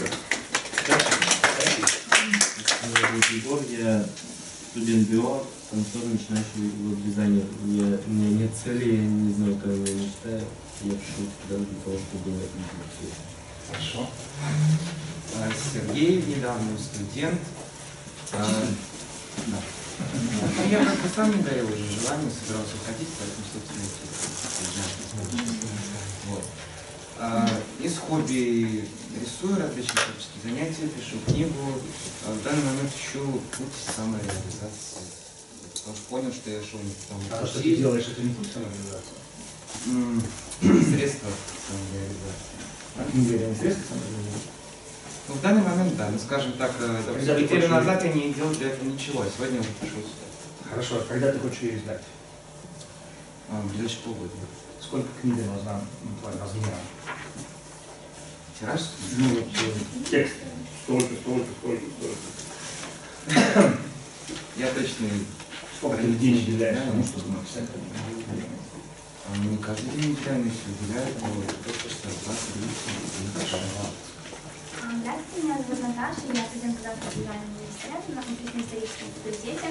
Меня зовут Егор, я студент БИО, танцор, начинающий веб-дизайнер. Я, у меня нет цели, я не знаю, кого я мечтаю. Я пришел сюда для того, чтобы это. Хорошо. Сергей, недавно студент. А, да. Ну, я как бы сам не горел уже желание, собирался уходить, поэтому, собственно, вот. А, из хобби рисую различные творческие занятия, пишу книгу. А в данный момент ищу путь самореализации. Потому что понял, что я шел не по тому пути. А что ты делаешь, это не путь самореализации? Средства самореализации. А книга это не средства самореализации? Ну, в данный момент, да. Ну, скажем так, допустим, неделю назад я не делал для этого ничего, а сегодня я пришел сюда. Хорошо, а когда ты хочешь ее издать? А, в ближайшие полгода. Сколько книга должна, ну, твоя размера? Тираж? Ну, вот текст. Столько, столько, столько, столько. Я точно... Сколько ты день уделяешь тому, чтобы написать? А не каждый день уделяю, если уделяю, то только что двадцать минут. Здравствуйте, меня зовут Наташа, я студент казахского федерального университета на конфликтно-историческом факультете.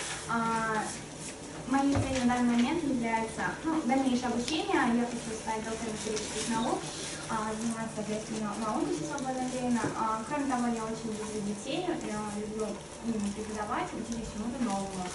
Моей целью на данный момент является, ну, дальнейшее обучение. Я хочу стать доктором исторических наук, заниматься, соответственно, наукой в свободное время. Кроме того, я очень люблю детей, я люблю именно преподавать, учить чему-то новому.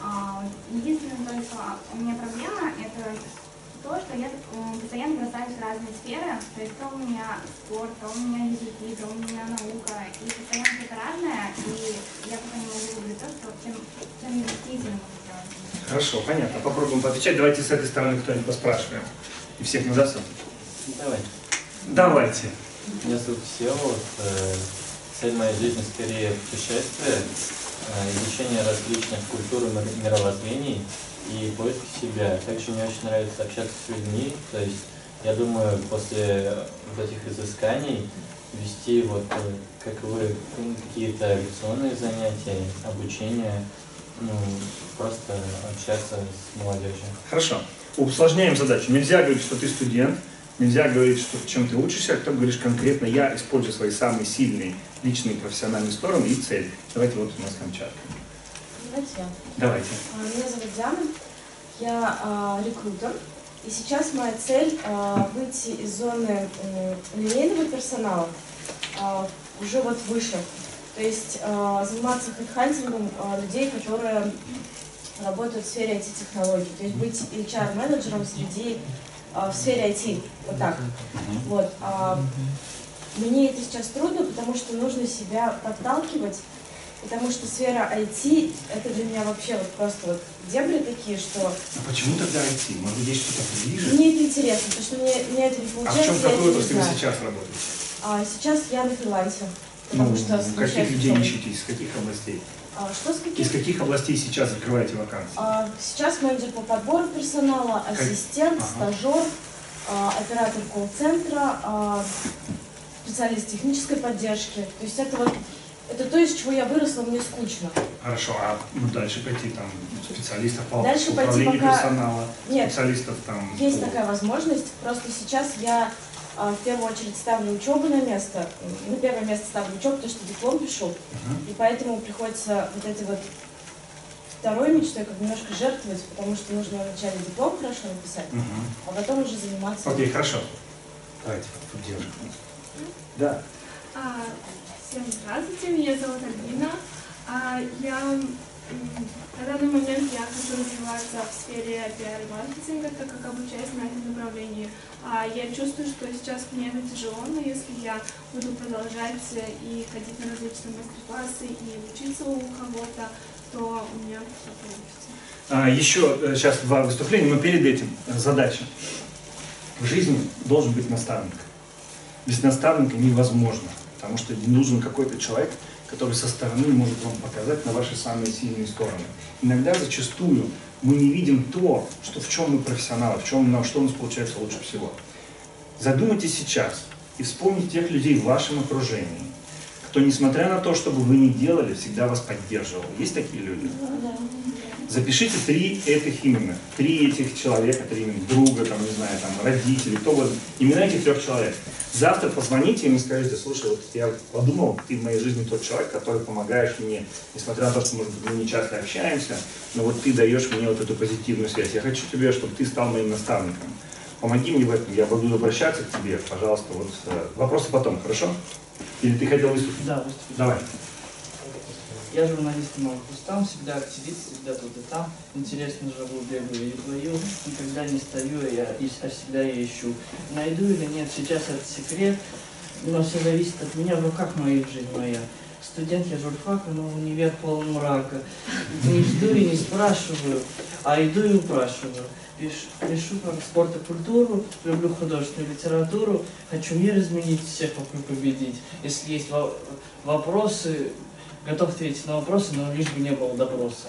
Единственная только у меня проблема – это то, что я постоянно бросаюсь в разные разные сферы, то есть то у меня спорт, то у меня языки, то у меня наука, и постоянно что-то разное, и я пока не могу выбрать то, что, чем, чем я действительно могу делать. Хорошо, понятно. Попробуем поотвечать. Давайте с этой стороны кто-нибудь поспрашиваем. И всех на засуд. Давай. Давайте. Меня зовут Всеволод. Цель моей жизни скорее путешествие, изучение различных культур и мировоззрений и поиск себя. Также мне очень нравится общаться с людьми. То есть я думаю, после вот этих изысканий вести вот как вы какие-то лекционные занятия, обучение, ну, просто общаться с молодежью. Хорошо. Усложняем задачу. Нельзя говорить, что ты студент, нельзя говорить, что чем ты учишься, а ты говоришь конкретно, я использую свои самые сильные личные профессиональные стороны и цель. Давайте вот у нас Камчатка. Давайте. Давайте. Меня зовут Диана, я а, рекрутер, и сейчас моя цель а, выйти из зоны а, линейного персонала а, уже вот выше. То есть а, заниматься хедхантингом а, людей, которые работают в сфере ай ти-технологий. То есть быть эйч ар-менеджером среди а, в сфере ай ти. Вот так. Вот. А, мне это сейчас трудно, потому что нужно себя подталкивать, потому что сфера ай ти это для меня вообще вот просто вот дебри такие, что... А почему тогда ай ти? Может быть, есть что-то ближе? Мне это интересно, потому что мне, мне это не А получается. в чем, я какой это не отрасли вы знаю. сейчас работаете? А, сейчас я на фрилансе. Потому Ну, что каких людей ищете, из каких областей? А, что с каких? Из каких областей сейчас закрываете вакансии? А, сейчас менеджер по подбору персонала, ассистент, Ага. стажер, а, оператор колл-центра, а, специалист технической поддержки. То есть это вот это то, из чего я выросла, мне скучно. Хорошо, а ну, дальше пойти там специалистов по Дальше пойти управлению пока... персонала, Нет, специалистов там... есть по- такая возможность. Просто сейчас я а, в первую очередь ставлю учебу на место. На первое место ставлю учебу, потому что диплом пишу. Мгм. И поэтому приходится вот эти вот второй мечтой как бы немножко жертвовать, потому что нужно вначале диплом хорошо написать, Мгм. а потом уже заниматься. Окей, хорошо. Давайте, тут девушка. Да. А, всем здравствуйте, меня зовут Альбина. А, я м, на данный момент я хочу развиваться в сфере пиар и маркетинга, так как обучаюсь на этом направлении. А, я чувствую, что сейчас мне это тяжело, но если я буду продолжать и ходить на различные мастер-классы и учиться у кого-то, то у меня все получится. А, еще э, сейчас два выступления, но перед этим э, задача. В жизни должен быть наставник. Без наставника невозможно, потому что нужен какой-то человек, который со стороны может вам показать на ваши самые сильные стороны. Иногда, зачастую, мы не видим то, что в чем мы профессионалы, в чем, на что у нас получается лучше всего. Задумайтесь сейчас и вспомните тех людей в вашем окружении, кто, несмотря на то, что бы вы ни делали, всегда вас поддерживал. Есть такие люди? Запишите три этих именно, три этих человека, три именно друга, там, не знаю, там, родителей, кто угодно, имена этих трех человек. Завтра позвоните им и скажите: слушай, вот я подумал, ты в моей жизни тот человек, который помогаешь мне, несмотря на то, что, может быть, мы не часто общаемся, но вот ты даешь мне вот эту позитивную связь. Я хочу тебе, чтобы ты стал моим наставником. Помоги мне в этом, я буду обращаться к тебе, пожалуйста. Вот, э, вопросы потом, хорошо? Или ты хотел выступить? Да, выступить. Давай. Я журналист много там, всегда активист, всегда тут и там. Интересно живу, бегаю и плыву, никогда не стою, я и а всегда я ищу. Найду или нет, сейчас это секрет, но все зависит от меня, в руках моей жизнь моя. Студент я журфака, но универ полон мрака. Не жду и не спрашиваю, а иду и упрашиваю. Пишу, пишу про спорт и культуру, люблю художественную литературу, хочу мир изменить, всех вокруг победить. Если есть во вопросы, готов ответить на вопросы, но лишь бы не было допроса.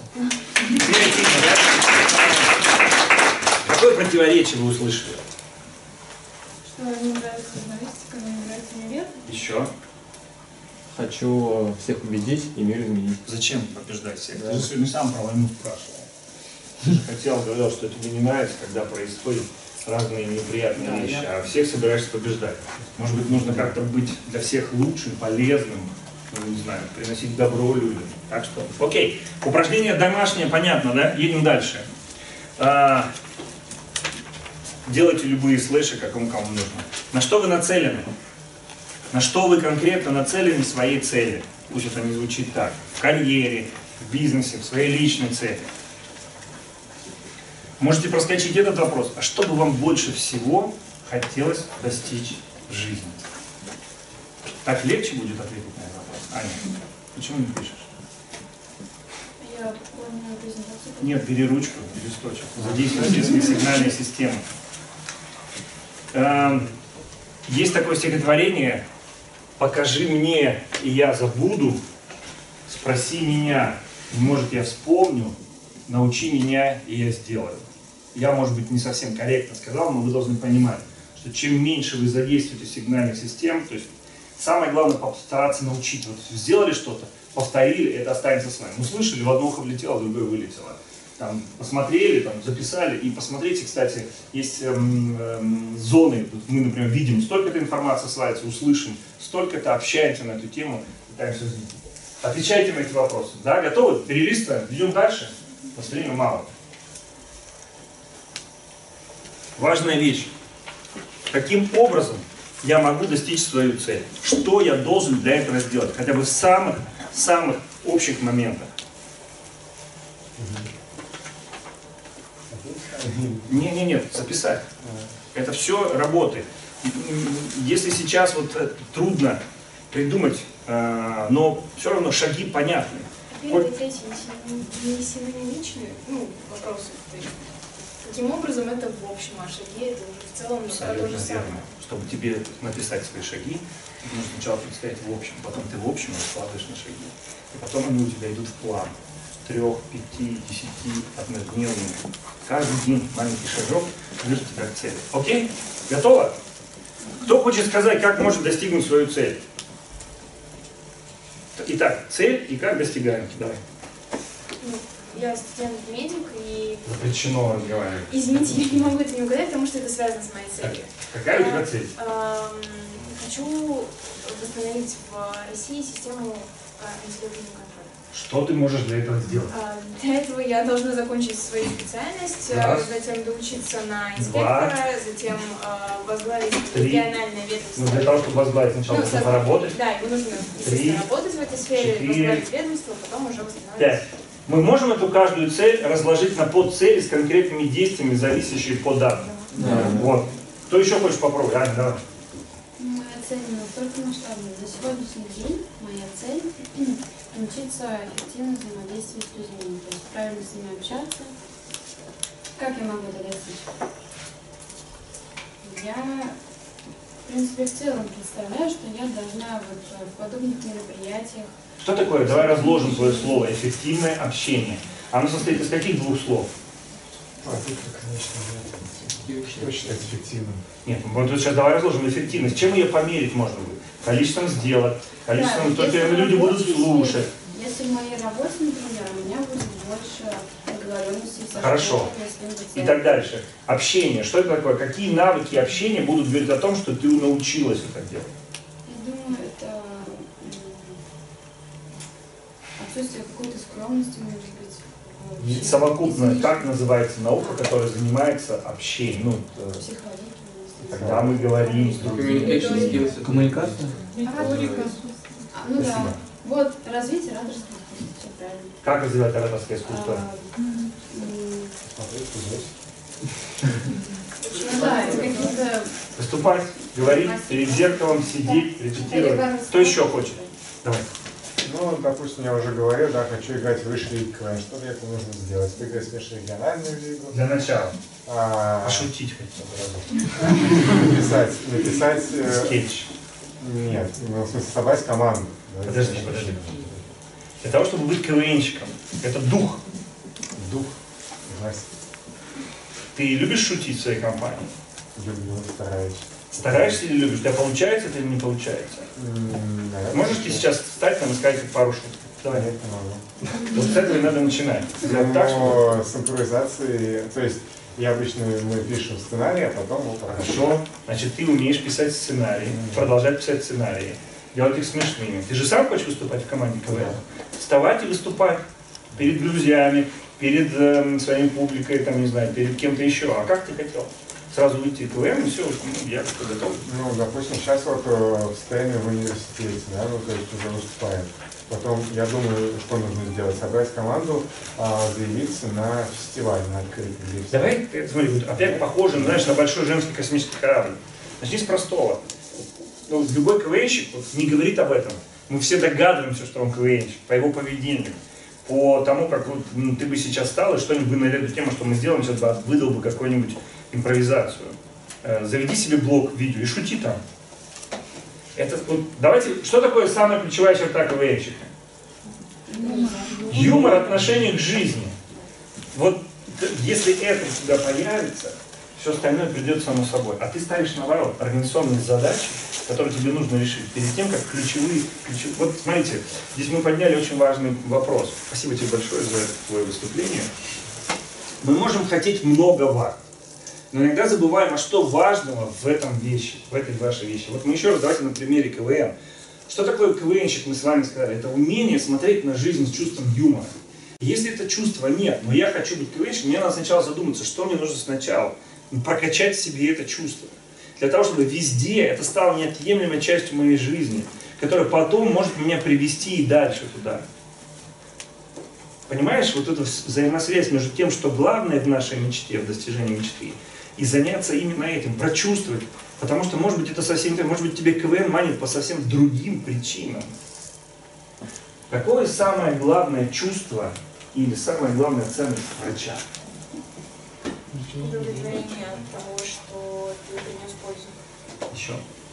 Какое противоречие вы услышали? Что не нравится журналистика, но не нравится универ. Еще. Хочу всех победить и мир изменить. Зачем побеждать всех? Да. Ты же сегодня сам про войну спрашивал. Ты же хотел, говорил, что тебе не нравится, когда происходят разные неприятные Да, вещи, я- а всех собираешься побеждать. Может быть, нужно как-то быть для всех лучшим, полезным, ну, не знаю, приносить добро людям. Так что, окей. Упражнение домашнее, понятно, да? Едем дальше. А, делайте любые слэши, какому кому нужно. На что вы нацелены? На что вы конкретно нацелены в своей цели? Пусть это не звучит так. В карьере, в бизнесе, в своей личной цели. Можете проскочить этот вопрос. А что бы вам больше всего хотелось достичь в жизни? Так легче будет ответить на этот вопрос? Аня, почему не пишешь? Я планирую презентацию. Нет, бери ручку, листочек. Задействуй детские сигнальные системы. Эм, есть такое стихотворение: «Покажи мне, и я забуду, спроси меня, и, может, я вспомню, научи меня, и я сделаю». Я, может быть, не совсем корректно сказал, но вы должны понимать, что чем меньше вы задействуете сигнальных систем, то есть самое главное постараться научить. Вот сделали что-то, повторили, это останется с вами. Услышали, в одно ухо влетело, в другое вылетело. Там, посмотрели, там, записали. И посмотрите, кстати, есть эм, эм, зоны. Мы, например, видим, столько-то информации слается, услышим, столько-то общаемся на эту тему, пытаемся знать. Отвечайте на эти вопросы. Да, готовы? Перелистываем, идем дальше. У нас времени мало. Важная вещь. Каким образом я могу достичь свою цель? Что я должен для этого сделать? Хотя бы в самых, самых общих моментах. Не, не, нет, записать. Это все работает. Если сейчас вот трудно придумать, но все равно шаги понятны. Первый, третий, не синонимичные, ну, вопросы. Каким образом это в общем, а шаги это уже в целом то же самое. Чтобы тебе написать свои шаги, нужно сначала представить в общем, потом ты в общем раскладываешь на шаги. И потом они у тебя идут в план. Трех, пяти, десяти, однодневных. Каждый день маленький шажок ведет тебя к цели. Окей? Готово? Кто хочет сказать, как может достигнуть свою цель? Итак, цель и как достигаем? Давай. Я студент-медик и... Запрещено разговаривать. Извините, я не могу это не угадать, потому что это связано с моей целью. Какая у тебя цель? А, хочу восстановить в России систему антидопингового контроля. Что ты можешь для этого сделать? А, для этого я должна закончить свою специальность, Раз. затем доучиться на инспектора, Два. затем а, возглавить Три. региональное ведомство. Ну, для того, чтобы возглавить, сначала Ну, нужно со- заработать. Да, ему нужно, естественно, Три. работать в этой сфере, Четыре. возглавить ведомство, потом уже восстанавливать. Пять. Мы можем эту каждую цель разложить на подцели с конкретными действиями, зависящими по данным. Да. Вот. Кто еще хочет попробовать? Аня, давай. Моя цель не настолько масштабная. За сегодняшний день моя цель – научиться эффективно взаимодействовать с людьми, то есть правильно с ними общаться. Как я могу это достичь? Я, в принципе, в целом представляю, что я должна вот в подобных мероприятиях. Что такое? Давай разложим твое слово. Эффективное общение. Оно состоит из каких двух слов? А, тут, конечно, что считать эффективным? Нет, вот сейчас давай разложим эффективность. Чем ее померить можно будет? Количеством сделок, количеством, Да, то если люди в будут работе, слушать. Если в моей работе, например, у меня будет больше договоренностей со Хорошо. школой, если будет И так дальше. Общение. Что это такое? Какие навыки общения будут говорить о том, что ты научилась это делать? Я думаю, это м, отсутствие какой-то скромности, может быть. И совокупно, как называется наука, которая занимается общением? Ну, э, когда мы говорим с другими. Коммуникация? Риторика. А, ну да. Спасибо. Вот, развитие ораторского искусства, все правильно. Как развивать ораторское искусство? А, м, Ну да, это какие-то... Выступать, говорить, перед зеркалом сидеть, репетировать. Кто еще хочет? Давай. Ну, допустим, я уже говорил, да, хочу играть в высшей лиге КВН. Что для этого нужно сделать? Выиграть межрегиональную лигу. Для начала. А, Пошутить хоть. Написать, написать... э, Скетч. Нет, ну, в смысле, собрать команду. Подожди, подожди. Для того, чтобы быть КВНщиком, это дух. Дух. Власть. Ты любишь шутить в своей компании? Люблю, стараюсь. Стараешься или любишь? У тебя получается это или не получается? М, наверное, Можешь ты сейчас встать там и сказать как пару шуток? Давай. Нет, не могу. Вот с этого и надо начинать. Сделать так, чтобы... Но с импровизацией, то есть я обычно, мы пишем сценарий, а потом его Хорошо. Значит, ты умеешь писать сценарии, продолжать писать сценарии, делать их смешными. Ты же сам хочешь выступать в команде КВН? Вставать и выступать перед друзьями, перед э, своей публикой, там, не знаю, перед кем-то еще. А как ты хотел? сразу уйти в КВН, и все, ну, я готов. Ну, допустим, сейчас вот э, в СТЭМе в университете, да, ну, то есть уже выступаем. Потом, я думаю, что нужно сделать? Собрать команду, а, заявиться на фестиваль, на открытый. Давай, смотри, вот опять похоже, знаешь, на большой женский космический корабль. Начни с простого. Ну, любой КВНщик вот, не говорит об этом. Мы все догадываемся, что он КВНщик, по его поведению, по тому, как вот, ну, ты бы сейчас стал, и что-нибудь бы на эту тему, что мы сделаем, сейчас выдал бы какую-нибудь импровизацию. Э, заведи себе блог видео и шути там. Это, вот, давайте, что такое самая ключевая черта КВНщика? Юмор, отношение к жизни. Вот если это у тебя появится, все остальное придет само собой. А ты ставишь, наоборот, организационные задачи, которые тебе нужно решить перед тем, как ключевые, ключевые... Вот смотрите, здесь мы подняли очень важный вопрос. Спасибо тебе большое за твое выступление. Мы можем хотеть многого, но иногда забываем, а что важного в этом вещи, в этой вашей вещи. Вот мы еще раз давайте на примере КВН. Что такое КВНщик, мы с вами сказали? Это умение смотреть на жизнь с чувством юмора. Если это чувства нет, но я хочу быть КВНщиком, мне надо сначала задуматься, что мне нужно сначала. Прокачать в себе это чувство. Для того, чтобы везде это стало неотъемлемой частью моей жизни, которая потом может меня привести и дальше туда. Понимаешь, вот эта взаимосвязь между тем, что главное в нашей мечте, в достижении мечты, и заняться именно этим, прочувствовать. Потому что, может быть, это совсем не так, может быть, тебе КВН манит по совсем другим причинам. Какое самое главное чувство или самая главная ценность врача? Удовлетворение от того, что ты принес пользу. Еще?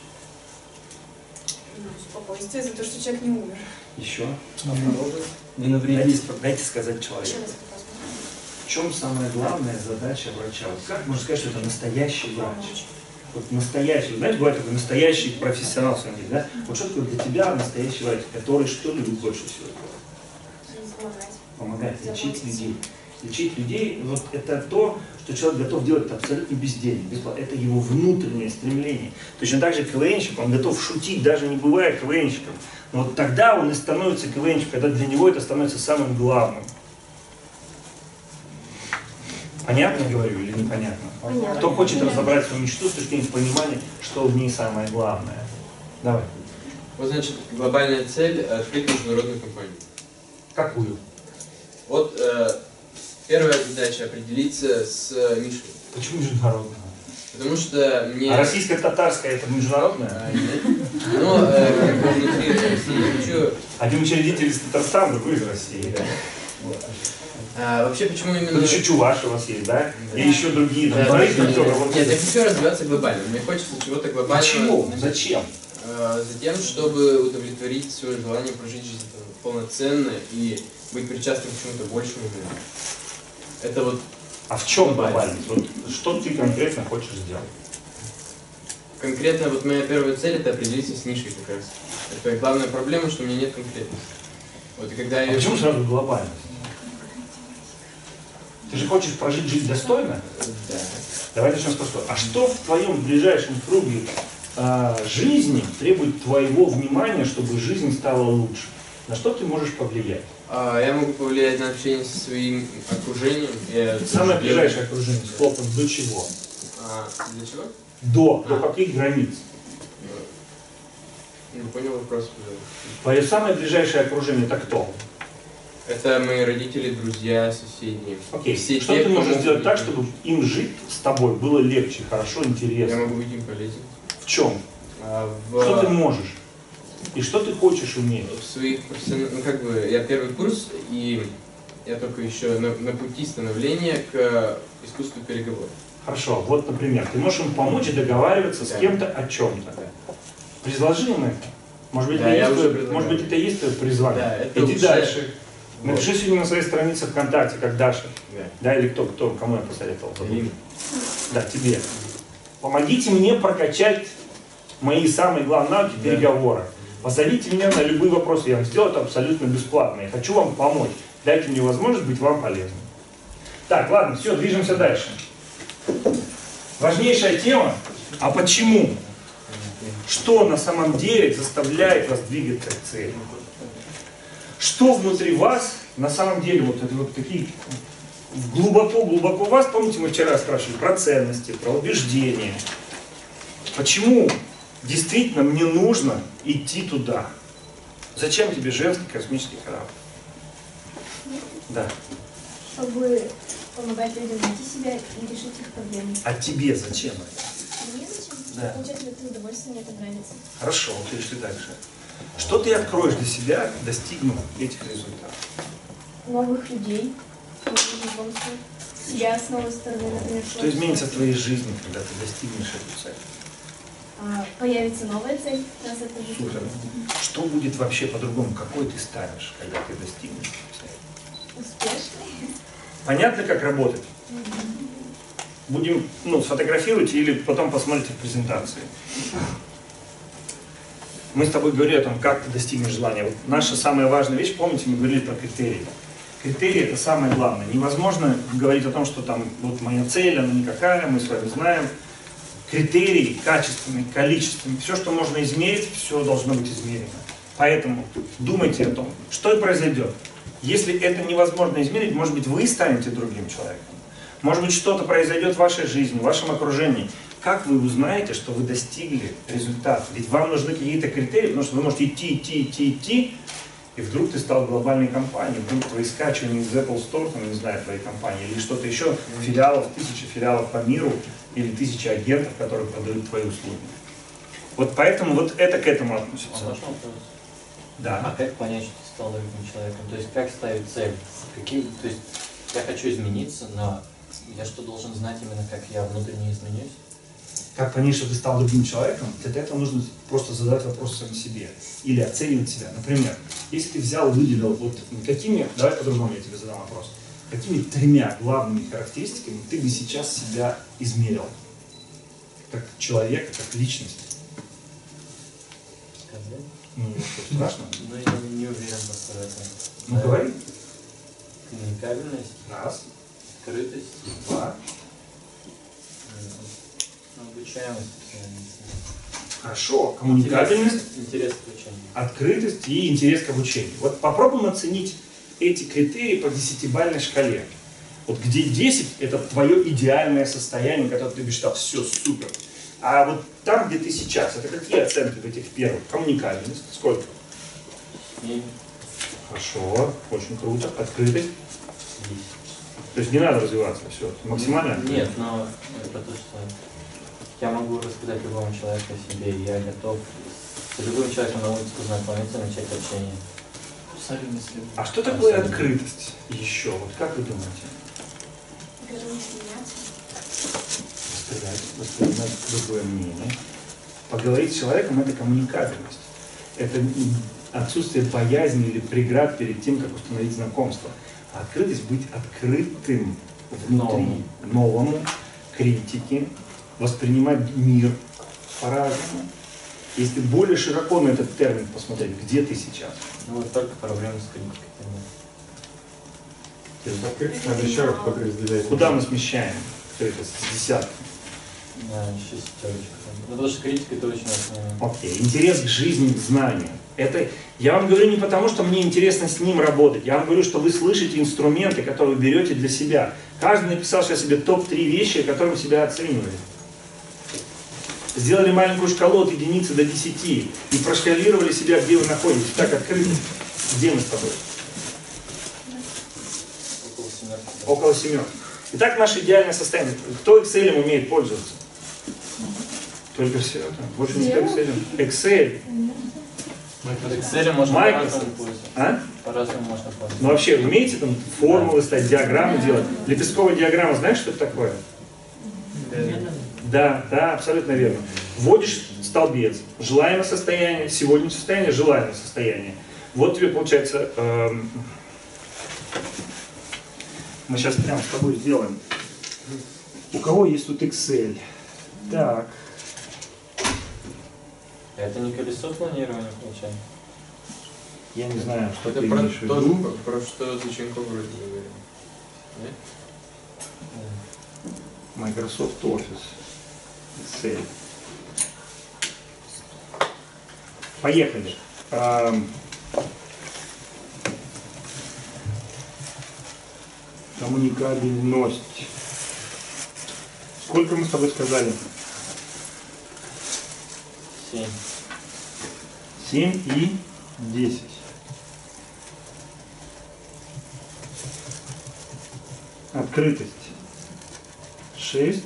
Ну, спокойствие за то, что человек не умер. Еще? Не навредить. Дайте, дайте сказать человеку. В чем самая главная задача врача? Вот как можно сказать, что это настоящий врач? Вот настоящий, знаете, бывает такой настоящий профессионал, смотрите, да? Вот что такое для тебя настоящий врач, который что любит больше всего? Помогать, лечить людей. Лечить людей, вот это то, что человек готов делать абсолютно без денег, бесплатно. Это его внутреннее стремление. Точно так же КВНщик, он готов шутить, даже не бывая КВНщиком. Но вот тогда он и становится КВНщиком, когда для него это становится самым главным. Понятно говорю или непонятно? Понятно. Кто хочет Понятно. разобрать свою мечту с точки зрения понимания, что в ней самое главное? Давай. Вот, значит, глобальная цель – открыть международную компанию. Какую? Вот э, первая задача – определиться с нишей. Почему международная? Потому что мне... А российско-татарская это международная? А, нет. Но э, как бы внутри России я хочу... Один учредитель из Татарстана, другой из России. Да? Вот. А, вообще, почему именно... Тут еще чуваши у вас есть, да? Да. И еще другие. Да, Там, да, да, да, кто нет, работает. нет, я хочу развиваться глобально. Мне хочется чего-то глобального. Почему? Зачем? А, затем, чтобы удовлетворить свое желание прожить жизнь полноценно и быть причастным к чему-то большему. Это вот... А в чем глобальность? Вот что ты конкретно хочешь сделать? Конкретно вот моя первая цель – это определиться с нишей как раз. Это главная проблема, что у меня нет конкретности. Вот, и когда А я... почему сразу глобальность? Ты же хочешь прожить жизнь достойно? Да. Давай начнем с простого. А что в твоем ближайшем круге э, жизни требует твоего внимания, чтобы жизнь стала лучше? На что ты можешь повлиять? А, я могу повлиять на общение со своим окружением. Я Самое тоже ближайшее делаю. окружение, хлопом, до чего? А, для чего? До, А. до каких границ? Не понял вопрос. Твое самое ближайшее окружение это кто? Это мои родители, друзья, соседи. Окей. Все Что те, ты кто можешь могут сделать быть так, мне- чтобы им жить с тобой было легче, хорошо, интересно? Я могу быть им полезен. В чем? А, в... Что ты можешь? И что ты хочешь уметь? В своих профессиональных... Ну, как бы, я первый курс, и я только еще на, на пути становления к искусству переговоров. Хорошо, вот, например, ты можешь им помочь договариваться Да. с кем-то о чем-то. Предложи им это. Может быть, Да, это, я есть уже твое, предлагаю. может быть, это и есть твое призвание. Да, это Иди уже- дальше. Вот. Напиши сегодня на своей странице ВКонтакте, как Даша. Да. Да, или кто, кто, кому я посоветовал. забыл. Им. Да, тебе. Помогите мне прокачать мои самые главные навыки Да. переговора. Позовите меня на любые вопросы, я вам сделаю это абсолютно бесплатно. Я хочу вам помочь. Дайте мне возможность быть вам полезным. Так, ладно, все, движемся дальше. Важнейшая тема. А почему? Что на самом деле заставляет вас двигаться к цели? Что внутри вас на самом деле, вот это вот такие глубоко-глубоко вас, помните, мы вчера спрашивали про ценности, про убеждения. Почему действительно мне нужно идти туда? Зачем тебе женский космический корабль? Да. Чтобы помогать людям найти себя и решить их проблемы. А тебе зачем это? Мне зачем? Да. Получать от этого удовольствие, мне это нравится. Хорошо, перешли дальше. Что ты откроешь для себя, достигнув этих результатов? Новых людей, новых знакомств, себя с новой стороны, например. Что изменится в твоей жизни, когда ты достигнешь эту цель? А, появится новая цель, раз это будет. Супер. Что будет вообще по-другому? Какой ты станешь, когда ты достигнешь эту цель? Успешный. Понятно, как работать? Будем, ну, сфотографируйте или потом посмотрите в презентации. Мы с тобой говорили о том, как ты достигнешь желания. Вот наша самая важная вещь, помните, мы говорили про критерии. Критерии — это самое главное. Невозможно говорить о том, что там вот моя цель, она никакая, мы с вами знаем. Критерии качественные, количественные, все, что можно измерить, все должно быть измерено. Поэтому думайте о том, что и произойдет. Если это невозможно измерить, может быть, вы станете другим человеком. Может быть, что-то произойдет в вашей жизни, в вашем окружении. Как вы узнаете, что вы достигли результата? Ведь вам нужны какие-то критерии, потому что вы можете идти, идти, идти, идти, и вдруг ты стал глобальной компанией, вдруг твои скачивания из Apple Store, там, не знаю, твоей компании, или что-то еще, филиалов, тысячи филиалов по миру, или тысячи агентов, которые продают твои услуги. Вот поэтому вот это к этому относится. А можно вопрос? Да. А как понять, что ты стал другим человеком? То есть как ставить цель? Какие, то есть я хочу измениться, но я что, должен знать именно, как я внутренне изменюсь? Как понять, что ты стал другим человеком? Для этого нужно просто задать вопрос самому себе. Или оценивать себя. Например, если ты взял, выделил, вот какими, давай по-другому я тебе задам вопрос. Какими тремя главными характеристиками ты бы сейчас себя измерил? Как человека, как личность. Сказать? Ну, что, страшно? Ну, я не уверен просто в этом. Ну, говори. Коммуникабельность. Раз. Открытость. Два. Обучаемость. Хорошо. Коммуникабельность, интерес к обучению. Открытость и интерес к обучению. Вот попробуем оценить эти критерии по десятибалльной шкале. Вот где десять – это твое идеальное состояние, которое ты мечтал, все, супер. А вот там, где ты сейчас, это какие оценки в этих первых? Коммуникабельность, сколько? семь. Хорошо, очень круто. Открытость? То есть не надо развиваться, все, максимально? Нет, но это то, что я могу рассказать любому человеку о себе, и я готов с любым человеком на улице познакомиться, начать общение. А что такое открытость еще? Вот как вы думаете? Воспринять, воспринимать другое мнение. Поговорить с человеком – это коммуникабельность. Это отсутствие боязни или преград перед тем, как установить знакомство. А открытость – быть открытым внутри, новому, критике, воспринимать мир по-разному. Если более широко на этот термин посмотреть, где ты сейчас? Ну вот только проблемы с критикой. Надо еще раз подразделять. Куда мы смещаем? Открытость с десятки. Да, шестерочка. Ну, потому что критика это очень основное. Окей. Интерес к жизни, к знанию. Это я вам говорю не потому, что мне интересно с ним работать. Я вам говорю, что вы слышите инструменты, которые вы берете для себя. Каждый написал сейчас себе топ три вещи, которым себя оценивает. Сделали маленькую шкалу от единицы до десяти и прошкалировали себя, где вы находитесь. Так, открыто. Где мы с тобой? Около семерки. Около семерки. Итак, наше идеальное состояние. Кто Excel умеет пользоваться? Только все это. Больше никто Excel. Excel. Excel можно Microsoft. по-разному пользоваться. А? По-разному можно пользоваться. Ну вообще, умеете там формулы ставить, диаграммы делать? Лепестковая диаграмма, знаешь, что это такое? Да, да, абсолютно верно. Вводишь столбец, желаемое состояние, сегодняшнее состояние, желаемое состояние. Вот тебе получается, эм, мы сейчас прямо с тобой сделаем. У кого есть тут Excel? Так. Это не колесо планирования, получается? Я не знаю, что это ты про, имеешь в тоже виду. про, про что Заченко вроде бы говорил. Нет? Microsoft Office. Excel. Поехали. Коммуникабельность. Сколько мы с тобой сказали? Семь. Семь и десять. Открытость. Шесть.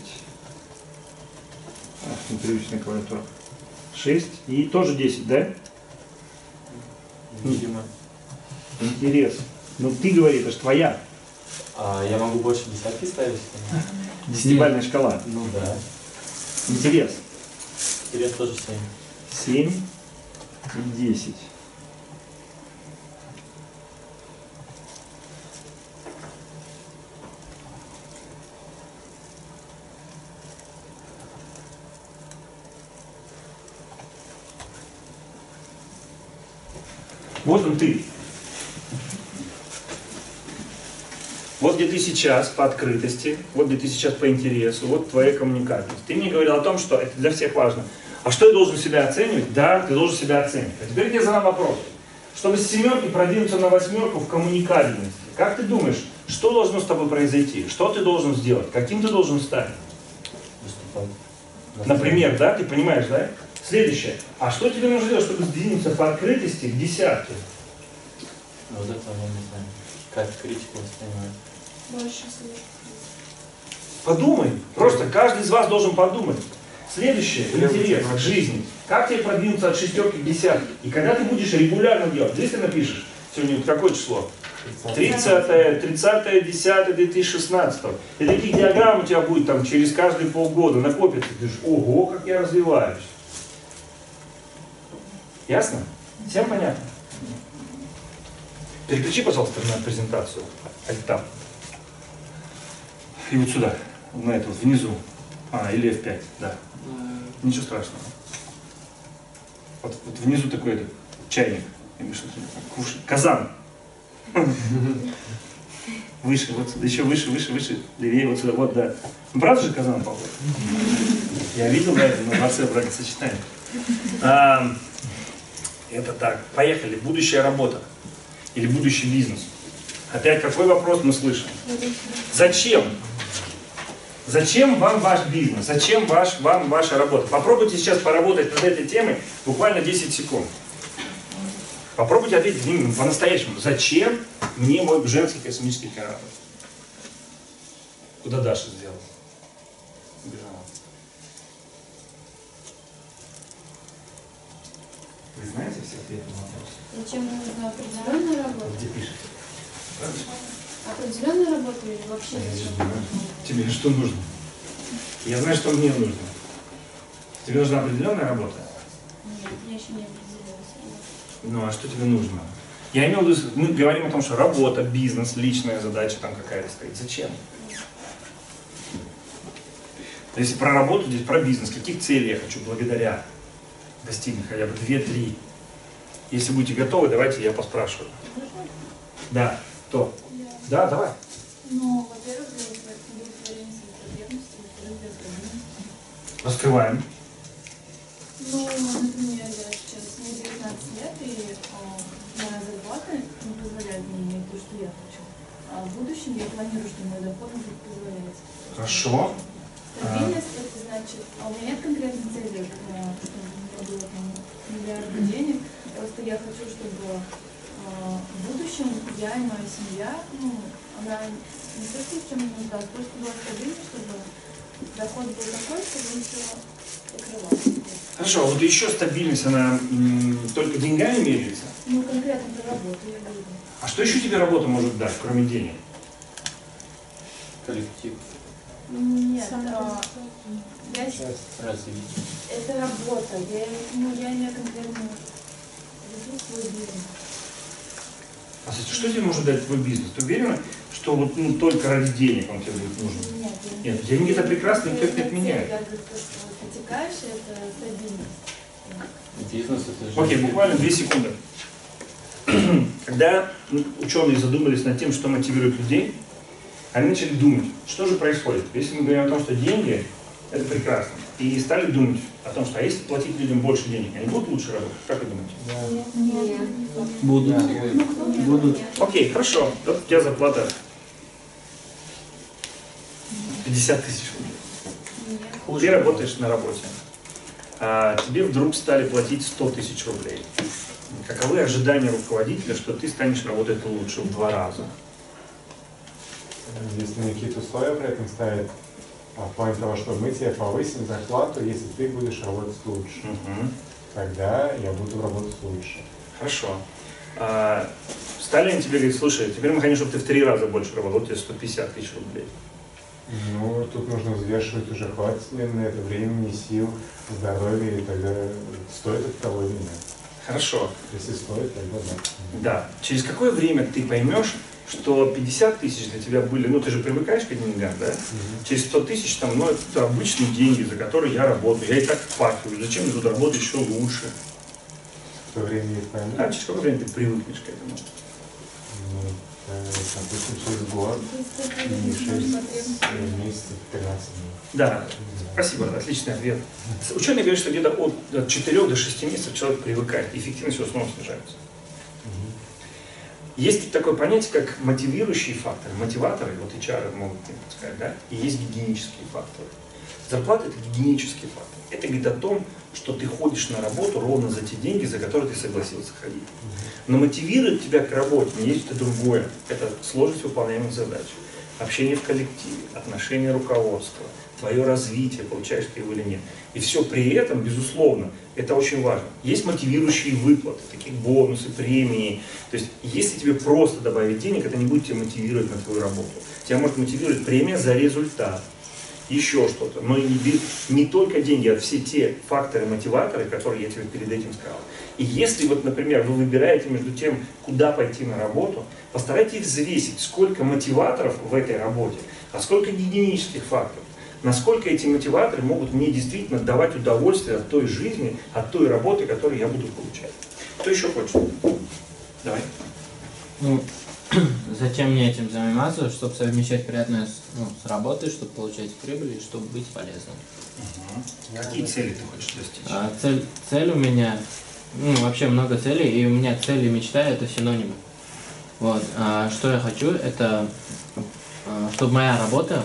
Ах, непривычная клавиатура. Шесть и тоже десять, да? Видимо. Интерес. Ну ты говоришь, это же твоя. А я могу больше десятки ставить? Десятибалльная шкала. Ну да. Интерес. Интерес тоже семь. Семь и десять. Вот он ты. Вот где ты сейчас по открытости, вот где ты сейчас по интересу, вот твоя коммуникабельность. Ты мне говорил о том, что это для всех важно. А что я должен себя оценивать? Да, ты должен себя оценивать. А теперь я задам вопрос. Чтобы с семерки продвинуться на восьмерку в коммуникабельности, как ты думаешь, что должно с тобой произойти? Что ты должен сделать? Каким ты должен стать? Выступать. Например, да, ты понимаешь, да? Следующее. А что тебе нужно делать, чтобы сдвинуться по открытости к десятке? Вот это я не знаю. Как критику воспринимать. Больше слушать. Подумай. Просто каждый из вас должен подумать. Следующее. Интерес к жизни. Как тебе продвинуться от шестерки к десятке? И когда ты будешь регулярно делать? Здесь ты напишешь. Сегодня какое число? тридцатое, тридцатое, десятое, две тысячи шестнадцатое. И таких диаграмм у тебя будет там через каждые полгода накопится. Ты думаешь, ого, как я развиваюсь. Ясно? Всем понятно? Переключи, пожалуйста, на презентацию. А там. И вот сюда. На это вот внизу. А, или эф пять, да. Ничего страшного. Вот, вот внизу такой этот чайник. Кувшин. Казан. Выше, вот сюда. Еще выше, выше, выше. Левее, вот сюда. Вот, да. Ну, правда же казан похож? Я видел, да, это на дворце бракосочетания. А, это так. Поехали. Будущая работа. Или будущий бизнес. Опять какой вопрос мы слышим? Зачем? Зачем вам ваш бизнес? Зачем ваш, вам ваша работа? Попробуйте сейчас поработать над этой темой буквально десять секунд. Попробуйте ответить по-настоящему. Зачем мне мой женский космический корабль? Куда Даша сделала? Убежала. Вы знаете все ответы на вопрос? Зачем нужна определенная работа? Где пишете? Определенная работа или вообще зачем? Тебе что нужно? Я знаю, что мне нужно. Тебе нужна определенная работа? Нет, я еще не определилась. Ну, а что тебе нужно? Я имел в виду, мы говорим о том, что работа, бизнес, личная задача там какая-то стоит. Зачем? Если про работу, здесь про бизнес. Каких целей я хочу благодаря достигнуть? Хотя бы две-три. Если будете готовы, давайте я поспрашиваю. Да, кто? Да, давай. Ну, во-первых, для удовлетворения своих потребностей, во-вторых, для стабильности. Раскрываем. Ну, например, я сейчас, мне девятнадцать лет, и о, моя зарплата не позволяет мне иметь то, что я хочу. А в будущем я планирую, что мой доход будет позволять. Хорошо. Стабильность, это значит, а у меня нет конкретной цели, э, чтобы у меня было там миллиарды денег. Просто я хочу, чтобы в будущем я и моя семья, ну, она не то, что в чем не нуждалась, просто была стабильна, чтобы доход был такой, чтобы он все покрывал. Хорошо, а вот еще стабильность, она м, только деньгами меряется? Ну, конкретно про работу я говорю. А что еще тебе работа может дать, кроме денег? Коллектив. Нет, а, я, Развитие. это работа, я, ну, я имею конкретно веду свой бизнес. А что тебе может дать твой бизнес? Ты уверена, что вот ну, только ради денег он тебе будет нужен? Нет, Нет, деньги это прекрасно, никто их не отменяет. Я говорю, то, что потекаешь, это стабильность. Бизнес это же... Окей, буквально две секунды. Когда ученые задумались над тем, что мотивирует людей, они начали думать, что же происходит. Если мы говорим о том, что деньги – это прекрасно, и стали думать о том, что а если платить людям больше денег, они будут лучше работать? Как вы думаете? Нет. Будут. Будут. Окей, хорошо. Вот у тебя зарплата пятьдесят тысяч рублей. Нет. Ты работаешь на работе. А тебе вдруг стали платить сто тысяч рублей. Каковы ожидания руководителя, что ты станешь работать лучше в два раза? Если мне какие-то условия при этом ставят, в плане того, что мы тебе повысим зарплату, если ты будешь работать лучше, угу. тогда я буду работать лучше. Хорошо. А, стали они тебе говорить, слушай, теперь мы хотим, чтобы ты в три раза больше работал, тебе сто пятьдесят тысяч рублей. Ну, тут нужно взвешивать уже, хватит ли на это времени, сил, здоровья, и тогда стоит это того или нет. Хорошо. Если стоит, тогда да. Да. Через какое время ты поймешь, что пятьдесят тысяч для тебя были, ну ты же привыкаешь к деньгам, да? Mm-hmm. Через сто тысяч, там, ну это обычные деньги, за которые я работаю, я и так впахиваю, зачем мне тут работать еще лучше? В то время я пойму. А через какое время ты привыкнешь к этому? Ну, допустим, через год, не шесть месяцев, тринадцать дней. Да, спасибо, отличный ответ. Ученые говорят, что где-то от четырёх до шести месяцев человек привыкает, эффективность его снова снижается. Есть такое понятие, как мотивирующие факторы, мотиваторы, вот эйч ар могут сказать, да, и есть гигиенические факторы. Зарплата – это гигиенический фактор. Это говорит о том, что ты ходишь на работу ровно за те деньги, за которые ты согласился ходить. Но мотивирует тебя к работе нечто другое. Это сложность выполняемых задач, общение в коллективе, отношение руководства, твое развитие, получаешь ты его или нет. И все при этом, безусловно, это очень важно. Есть мотивирующие выплаты, такие бонусы, премии. То есть, если тебе просто добавить денег, это не будет тебя мотивировать на твою работу. Тебя может мотивировать премия за результат, еще что-то. Но не, не только деньги, а все те факторы-мотиваторы, которые я тебе перед этим сказал. И если, вот, например, вы выбираете между тем, куда пойти на работу, постарайтесь взвесить, сколько мотиваторов в этой работе, а сколько гигиенических факторов. Насколько эти мотиваторы могут мне действительно давать удовольствие от той жизни, от той работы, которую я буду получать. Кто еще хочет? Давай. Ну, зачем мне этим заниматься? Чтобы совмещать приятное с, ну, с работой, чтобы получать прибыль и чтобы быть полезным. Угу. Какие цели ты хочешь достичь? А, цель, цель у меня, ну, вообще много целей, и у меня цель и мечта – это синонимы. Вот. А, что я хочу, это а, чтобы моя работа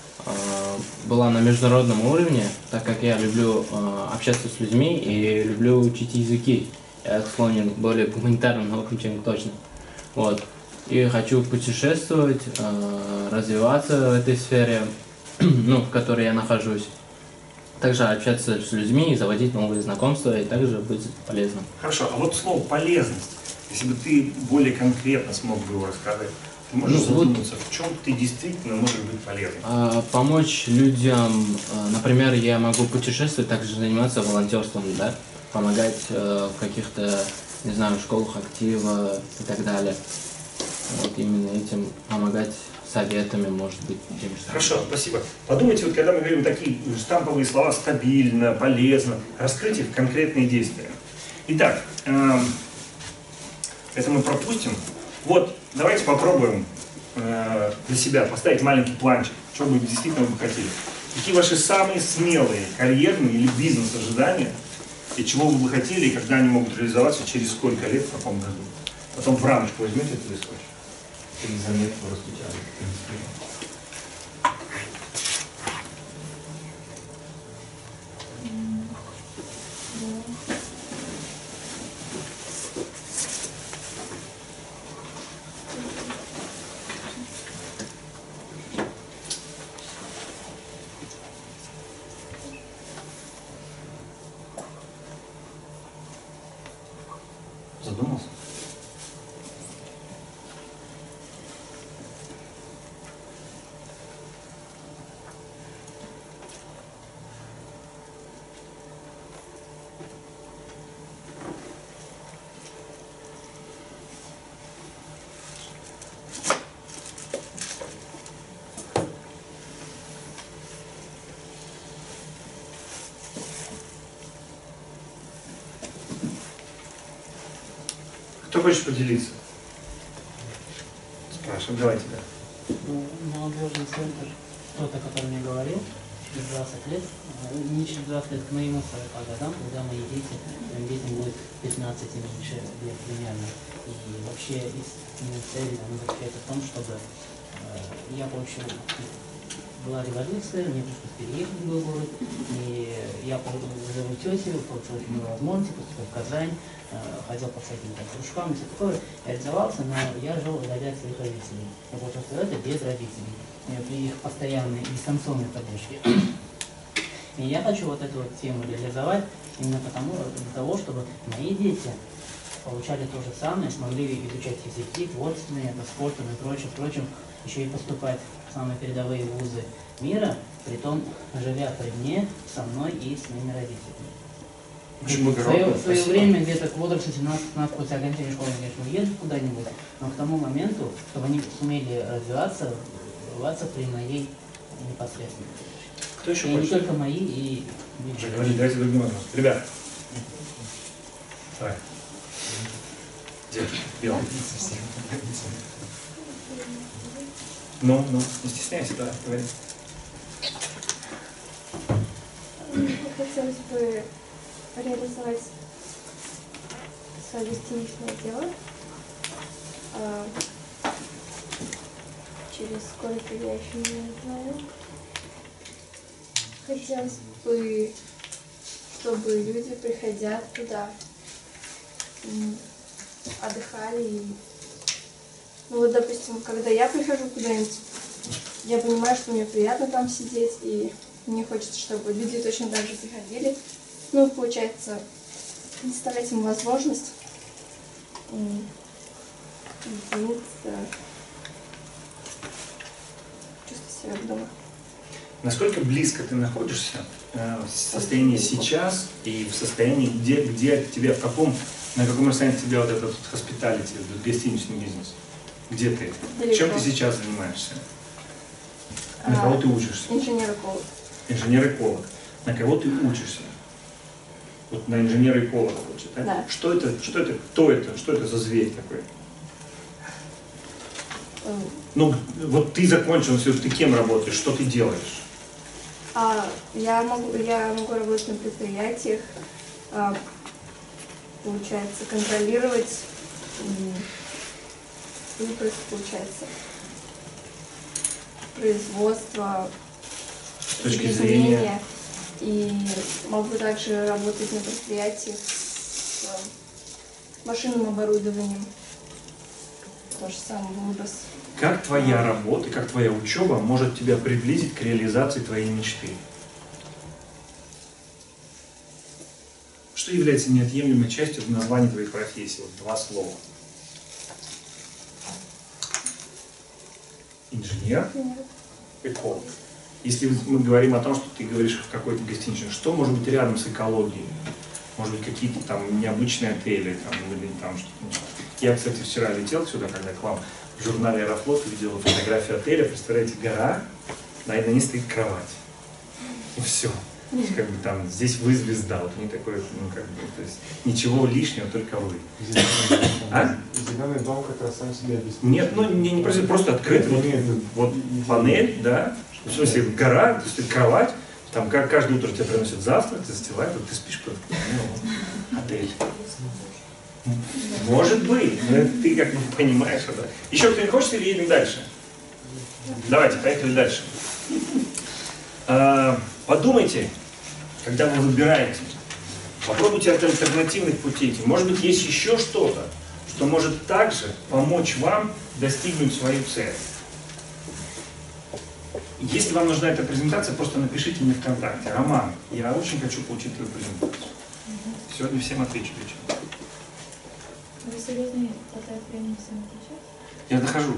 была на международном уровне, так как я люблю э, общаться с людьми и люблю учить языки. Я склонен более к гуманитарным наукам, чем точно. Вот. И хочу путешествовать, э, развиваться в этой сфере, ну, в которой я нахожусь. Также общаться с людьми, заводить новые знакомства и также быть полезным. Хорошо, а вот слово «полезность», если бы ты более конкретно смог бы его рассказать, ты можешь ну, задуматься, вот, в чем ты действительно можешь быть полезным? А, помочь людям, например, я могу путешествовать, также заниматься волонтерством, да, помогать э, в каких-то, не знаю, школах актива и так далее. Вот именно этим помогать советами, может быть, тем же. Хорошо, спасибо. Подумайте, вот когда мы говорим такие штамповые слова «стабильно», «полезно», раскрыть их в конкретные действия. Итак, э, это мы пропустим. Вот, давайте попробуем э, для себя поставить маленький планчик, что бы действительно вы хотели. Какие ваши самые смелые карьерные или бизнес-ожидания, и чего вы бы хотели, и когда они могут реализоваться, через сколько лет, в каком году. Потом в рамочку возьмете этот листочек. И заметку распечатайте. Задумался? Кто хочет поделиться? Спрашивай, давай тебя. Ну, молодежный центр, кто-то, который мне говорил, через двадцать лет, не через двадцать лет, к моему сорока годам, когда мои дети, моим детям будет пятнадцать и меньше лет примерно. И вообще истинная цель она заключается в том, чтобы э, я получил была революция, мне пришлось переехать в другой город, и я живу тетю, получил очень много возможностей, поступил в Казань, ходил по всяким там кружкам и все такое, реализовался, но я жил вдали от своих родителей. Я получил это без родителей, при их постоянной дистанционной поддержке. И я хочу вот эту вот тему реализовать именно потому, для того, чтобы мои дети получали то же самое, смогли изучать языки, творчественные, это спортом и прочим, прочим, еще и поступать в самые передовые вузы мира, притом живя при мне, со мной и с моими родителями. Очень В свое, в свое время, где-то к возрасту семнадцати-пятнадцати, после окончания школы, конечно, уедут куда-нибудь, но к тому моменту, чтобы они сумели развиваться, развиваться при моей непосредственности. Кто еще и хочет? не только мои, и... Уже говорили, давайте другим возможность. Ребят. Давай. Девушка, белый. Ну, ну, не стесняйся, да, говори. Хотелось бы реализовать свое гостиничное дело. А, через сколько я еще не знаю. Хотелось бы, чтобы люди, приходя туда, м, отдыхали. И, ну вот, допустим, когда я прихожу куда-нибудь, я понимаю, что мне приятно там сидеть, и мне хочется, чтобы люди точно так же приходили. Ну, получается, предоставлять им возможность м, измениться, чувствовать себя дома. Насколько близко ты находишься э, в состоянии сейчас и в состоянии, где, где тебе, в каком, на каком расстоянии тебе вот этот хоспиталити, этот гостиничный бизнес? Где ты? Далеко. Чем ты сейчас занимаешься? На кого ты учишься? Инженер-эколог. Инженер-эколог. На кого ты учишься? Вот на инженера-эколога хочет, да? Да. Что это, что это, кто это, что это за зверь такой? М. Ну, вот ты закончил, все, ты кем работаешь, что ты делаешь? А, я, могу, я могу работать на предприятиях, а, получается, контролировать м, выпуск, получается, производство, С точки изменения. зрения... И могу также работать на предприятиях с э, машинным оборудованием. То же самое, выброс. Как твоя работа, как твоя учеба может тебя приблизить к реализации твоей мечты? Что является неотъемлемой частью в названии твоей профессии? Вот два слова. Инженер, эколог. Если мы говорим о том, что ты говоришь в какой-то гостиничной, что может быть рядом с экологией? Может быть, какие-то там необычные отели, там, или там что-то. Я, кстати, вчера летел сюда, когда к вам в журнале «Аэрофлот» увидел фотографию отеля. Представляете, гора, да, и на ней стоит кровать. И все. То есть, как бы там, здесь вы звезда, вот не такое, ну, как бы, то есть, ничего лишнего, только вы. А? Зеленый дом как раз сам себе обеспечивает. Нет, ну, не, не просто, просто открыто, вот, вот панель, да, в смысле, гора, то есть, кровать, там, как каждое утро тебе приносят завтрак, ты застилаешь, вот ты спишь под ну, отель. Может быть, но ты как бы понимаешь это. Еще кто-нибудь хочет или едем дальше? Давайте, поехали дальше. А, подумайте, когда вы выбираете, попробуйте от альтернативных путей. Может быть, есть еще что-то, что может также помочь вам достигнуть свою цель. Если вам нужна эта презентация, просто напишите мне ВКонтакте. Роман, я очень хочу получить твою презентацию. Сегодня всем отвечу вечером. Вы серьезно хватает времени всем отвечать? Я нахожу.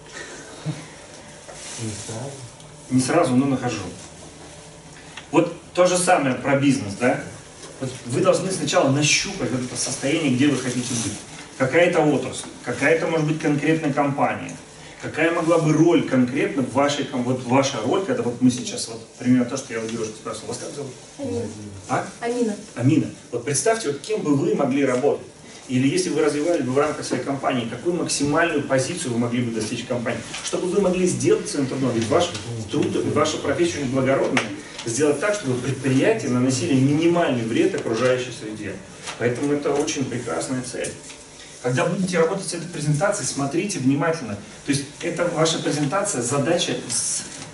Не сразу. Не сразу, но нахожу. Вот то же самое про бизнес, да? Вот вы должны сначала нащупать вот это состояние, где вы хотите быть. Какая-то отрасль, какая-то, может быть, конкретная компания. Какая могла бы роль конкретно в вашей, вот ваша роль, когда вот мы сейчас, вот, примерно то, что я у девушки спрашивал, вас как зовут? Амина. А? Амина. Амина. Вот представьте, вот кем бы вы могли работать. Или если вы развивались бы в рамках своей компании, какую максимальную позицию вы могли бы достичь в компании, чтобы вы могли сделать своим трудом, ведь ваш труд, ваша профессия очень благородная, сделать так, чтобы предприятия наносили минимальный вред окружающей среде. Поэтому это очень прекрасная цель. Когда будете работать с этой презентацией, смотрите внимательно. То есть это ваша презентация, задача с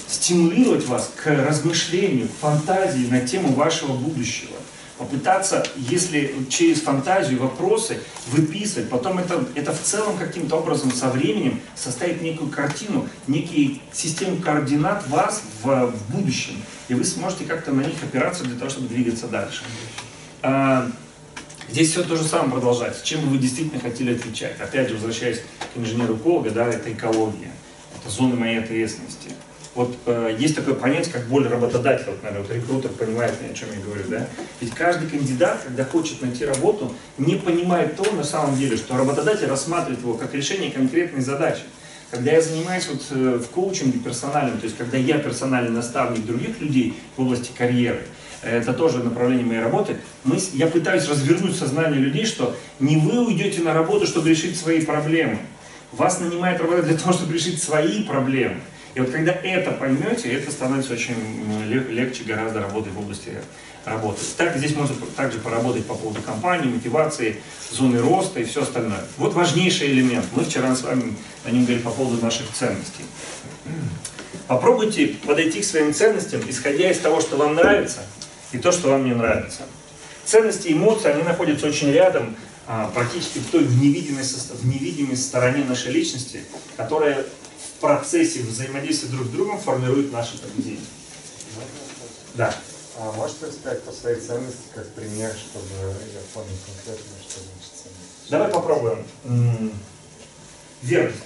стимулировать вас к размышлению, к фантазии на тему вашего будущего. Попытаться, если через фантазию, вопросы выписывать, потом это, это в целом каким-то образом со временем составит некую картину, некий систему координат вас в, в будущем. И вы сможете как-то на них опираться для того, чтобы двигаться дальше. А, здесь все то же самое продолжается. Чем бы вы действительно хотели отвечать? Опять же, возвращаясь к инженеру-эколога, да, это экология, это зоны моей ответственности. Вот э, есть такое понятие, как боль работодателя, вот, наверное, вот рекрутер понимает, о чем я говорю, да? Ведь каждый кандидат, когда хочет найти работу, не понимает то, на самом деле, что работодатель рассматривает его как решение конкретной задачи. Когда я занимаюсь вот, э, в коучинге персональном, то есть когда я персональный наставник других людей в области карьеры, это тоже направление моей работы, мы, я пытаюсь развернуть сознание людей, что не вы уйдете на работу, чтобы решить свои проблемы. Вас нанимает работодатель для того, чтобы решить свои проблемы. И вот когда это поймете, это становится очень легче гораздо работать в области работы. Так, здесь можно также поработать по поводу компании, мотивации, зоны роста и все остальное. Вот важнейший элемент. Мы вчера с вами о нем говорили по поводу наших ценностей. Попробуйте подойти к своим ценностям, исходя из того, что вам нравится, и то, что вам не нравится. Ценности и эмоции, они находятся очень рядом, практически в той в невидимой, в невидимой стороне нашей личности, которая в процессе взаимодействия друг с другом формирует наше поведение. Да. А можешь представить по своей ценности как пример, чтобы я понял конкретно, что значит ценность? Давай попробуем. М-м- верность.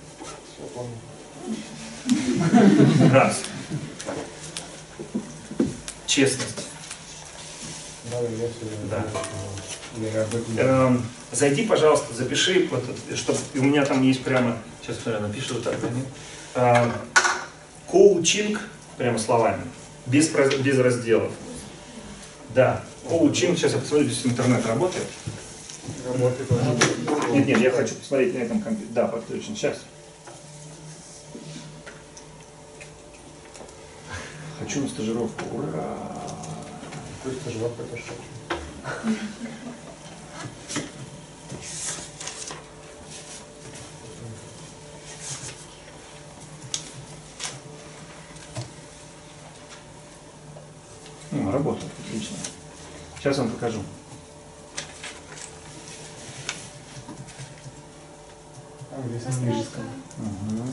Все понял. Раз. Честность. Да, я все да. Я об этом... Эм, зайди, пожалуйста, запиши, вот, чтобы у меня там есть прямо, сейчас я напишу вот так, эм, коучинг, прямо словами, без, без разделов. Да, коучинг, сейчас я посмотрю, здесь интернет работает. Работает. Нет, нет, я хочу посмотреть на этом компьютере. Да, подключен, сейчас. Хочу на стажировку, ура! Пусть стажировка это что? Ну, работает, отлично. Сейчас вам покажу. А, здесь на английском. Угу.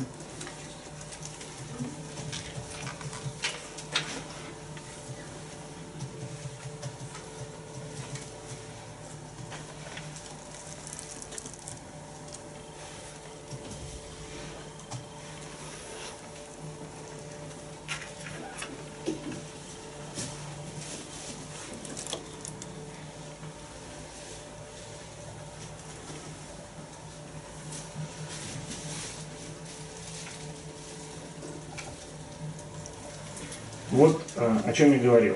Вот а, о чем я говорил.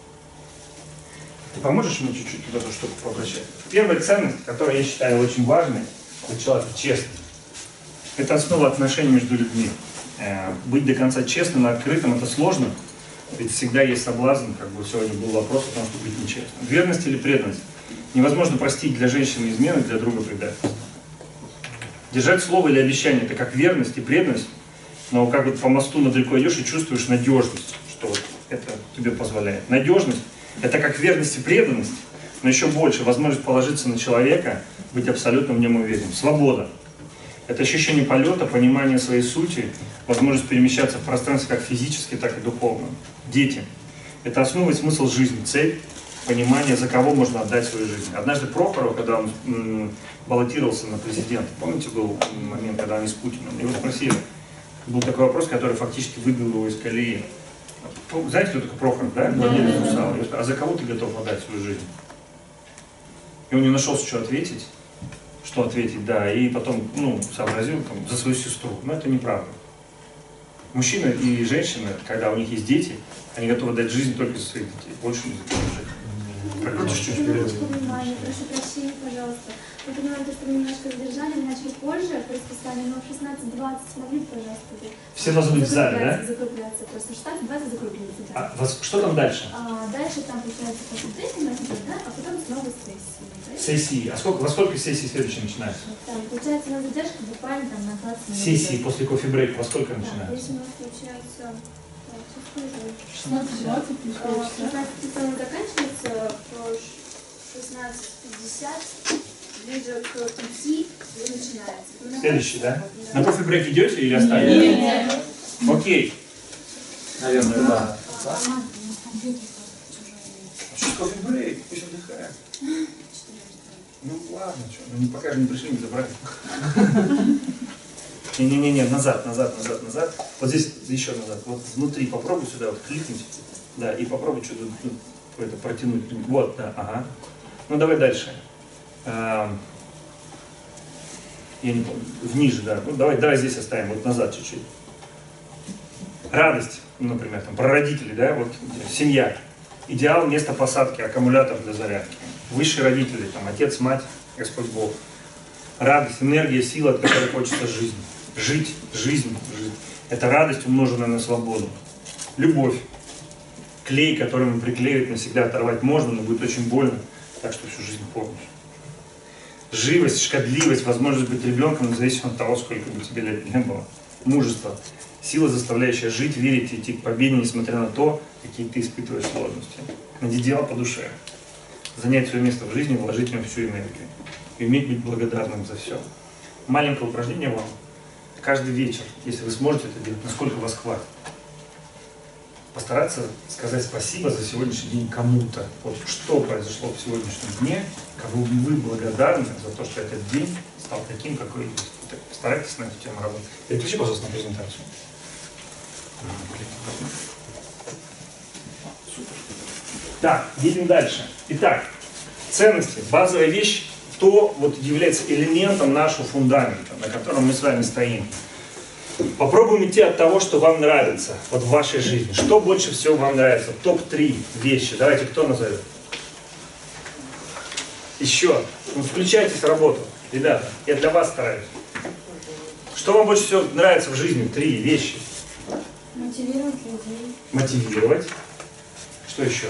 Ты поможешь мне чуть-чуть вот эту штуку пообращать? Первая ценность, которую я считаю очень важной для человека, честность. Это основа отношений между людьми. Э, быть до конца честным и открытым — это сложно, ведь всегда есть соблазн, как бы сегодня был вопрос о том, чтобы быть нечестным. Верность или преданность? Невозможно простить для женщины измены, для друга предательство. Держать слово или обещание — это как верность и преданность, но как бы по мосту надалеко идешь и чувствуешь надежность, что вот это тебе позволяет. Надежность — это как верность и преданность, но еще больше возможность положиться на человека, быть абсолютно в нем уверенным. Свобода — это ощущение полета, понимание своей сути, возможность перемещаться в пространстве как физически, так и духовно. Дети — это основа и смысл жизни, цель, понимание, за кого можно отдать свою жизнь. Однажды Прохоров, когда он м, баллотировался на президента, помните, был момент, когда они с Путиным, его спросили, был такой вопрос, который фактически выбил его из колеи. Знаете, кто такой Прохоров, да? Владелец Русала. А за кого ты готов отдать свою жизнь? И он не нашел, что ответить, что ответить, да, и потом, ну, сообразил, там, за свою сестру. Но это неправда. Мужчина и женщина, когда у них есть дети, они готовы дать жизнь только за своих детей, больше не за свою жизнь. Прокрутишь чуть вперед. Прошу прощения, пожалуйста. Мы понимаем, что мы немножко задержали, мы начали позже по расписанию, но в шестнадцать двадцать могли, пожалуйста. Все должны быть в зале, да? Закругляться, просто шестнадцать двадцать закруглиться, да. А вас, что там дальше? А, дальше там, получается, консультация, да, а потом снова сессия. Сессии. А сколько, во сколько сессий следующие начинаются? Там, получается, на задержку буквально там на двадцать минут. Сессии после кофе-брейка во сколько Да, начинаются? если у нас получается шестнадцать двадцать плюс полчаса. шестнадцать часов заканчивается, в шестнадцать пятьдесят, ближе к пяти уже начинается. Следующий, да? На кофе-брейк идете или оставите? Нет. Окей. Наверное, да. Что кофе-брейк? Пусть отдыхаем. Ну ладно, что, ну пока же не пришли, не забрали. Не-не-не, назад, назад, назад, назад. Вот здесь еще назад. Вот внутри попробуй сюда вот кликнуть. Да, и попробуй что-то ну, это протянуть. Вот, да, ага. Ну давай дальше. А, я не помню. Ниже, да. Ну давай, давай здесь оставим, вот назад чуть-чуть. Радость, ну, например, там, про родителей, да, вот семья. Идеал место посадки, аккумулятор для зарядки. Высшие родители, там, отец, мать, Господь Бог. Радость, энергия, сила, от которой хочется жизнь. Жить, жизнь, жить. Это радость, умноженная на свободу. Любовь. Клей, которым приклеивать навсегда, оторвать можно, но будет очень больно. Так что всю жизнь помнишь. Живость, шкодливость, возможность быть ребенком, независимо от того, сколько бы тебе лет не было. Мужество. Сила, заставляющая жить, верить и идти к победе, несмотря на то, какие ты испытываешь сложности. Найди дело по душе. Занять свое место в жизни, вложить в него всю энергию. И уметь быть благодарным за все. Маленькое упражнение вам. Каждый вечер, если вы сможете это делать, насколько вас хватит. Постараться сказать спасибо за сегодняшний день кому-то. Вот что произошло в сегодняшнем дне, кому вы благодарны за то, что этот день стал таким, какой есть. Постарайтесь на эту тему работать. Переключи, пожалуйста, на презентацию. Супер. Так, едем дальше. Итак, ценности. Базовая вещь, то вот является элементом нашего фундамента, на котором мы с вами стоим. Попробуем идти от того, что вам нравится вот в вашей жизни. Что больше всего вам нравится? топ три вещи. Давайте, кто назовет? Еще. Ну, включайтесь в работу. Ребята, я для вас стараюсь. Что вам больше всего нравится в жизни? Три вещи. Мотивировать людей. Мотивировать. Что еще?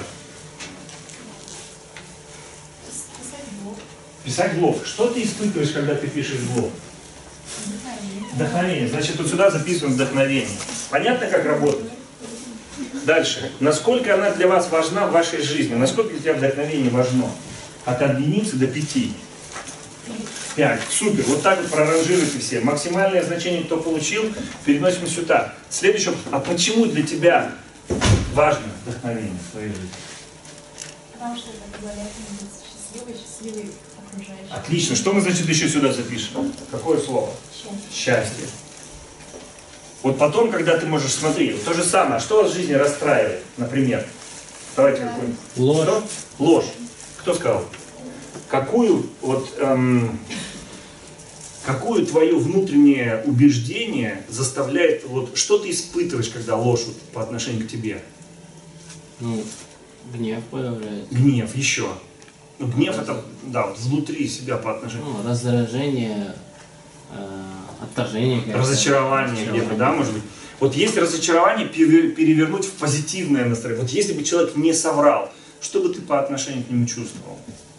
Писать блог. Писать блог. Что ты испытываешь, когда ты пишешь блог? Вдохновение. Вдохновение. Значит, вот сюда записываем вдохновение. Понятно, как работать? Дальше. Насколько она для вас важна в вашей жизни? Насколько для тебя вдохновение важно? От единицы до пяти. пять. Супер. Вот так вот проранжируйте все. Максимальное значение, кто получил, переносим сюда. Следующее. А почему для тебя важно вдохновение в своей жизни? Потому что это позволяет мне быть счастливой, счастливой окружающей. Отлично. Что мы, значит, еще сюда запишем? Какое слово? Счастье. Счастье. Вот потом, когда ты можешь, смотри, вот то же самое. А что вас в жизни расстраивает, например? Давайте какую-нибудь. Ложь. Что? Ложь. Кто сказал? Какую вот эм, какое твое внутреннее убеждение заставляет, вот что ты испытываешь, когда ложь вот, по отношению к тебе? Ну, гнев появляется. Гнев, еще. Ну, гнев это, да, вот внутри себя по отношению. Ну, раздражение, э, отторжение. Конечно. Разочарование где-то, да, может быть? Вот если разочарование перевернуть в позитивное настроение, вот если бы человек не соврал, что бы ты по отношению к нему чувствовал?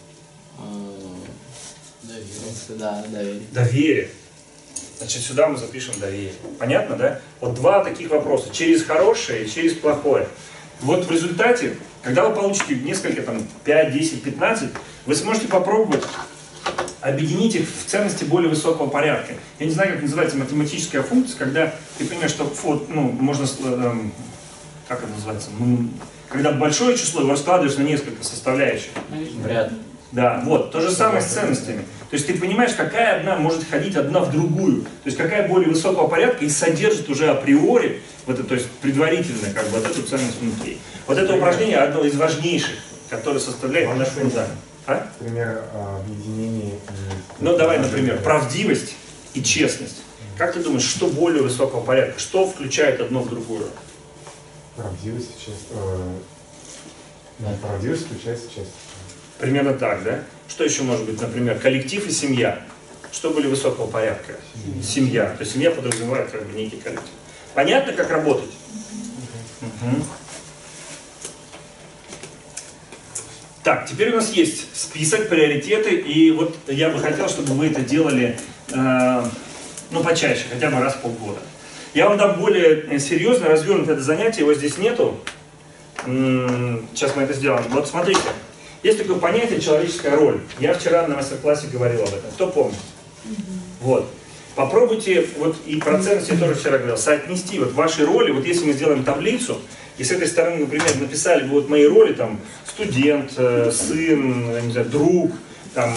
Доверие. Да, доверие. Доверие. Значит, сюда мы запишем доверие. Понятно, да? Вот два таких вопроса. Через хорошее и через плохое. Вот в результате, когда вы получите несколько, там, пять, десять, пятнадцать, вы сможете попробовать объединить их в ценности более высокого порядка. Я не знаю, как называется математическая функция, когда ты понимаешь, что вот, ну, можно, эм, как это называется, ну, когда большое число его раскладываешь на несколько составляющих. В ряд. Да, вот, то же самое с ценностями. То есть ты понимаешь, какая одна может ходить одна в другую. То есть какая более высокого порядка и содержит уже априори, вот это, то есть предварительно, как бы, вот эту ценность внутри. Вот это упражнение одно из важнейших, которое составляет наш фундамент. А? Например, объединение. Ну давай, например, правдивость и честность. Как ты думаешь, что более высокого порядка? Что включает одно в другое? Правдивость и честность. Да, правдивость включается честность. Примерно так, да? Что еще может быть, например, коллектив и семья? Что более высокого порядка? Семья. Семья. То есть семья подразумевает как бы некий коллектив. Понятно, как работать? Угу. Так, теперь у нас есть список, приоритеты, и вот я бы хотел, чтобы вы это делали, э, ну, почаще, хотя бы раз в полгода. Я вам дам более серьезно развернутое это занятие, его здесь нету. Сейчас мы это сделаем. Вот смотрите, есть такое понятие человеческая роль. Я вчера на мастер-классе говорил об этом. Кто помнит? Вот. Попробуйте, вот и про ценности я тоже вчера говорил, соотнести вот ваши роли. Вот если мы сделаем таблицу, и с этой стороны, например, написали бы вот мои роли, там, студент, сын, не знаю, друг, там,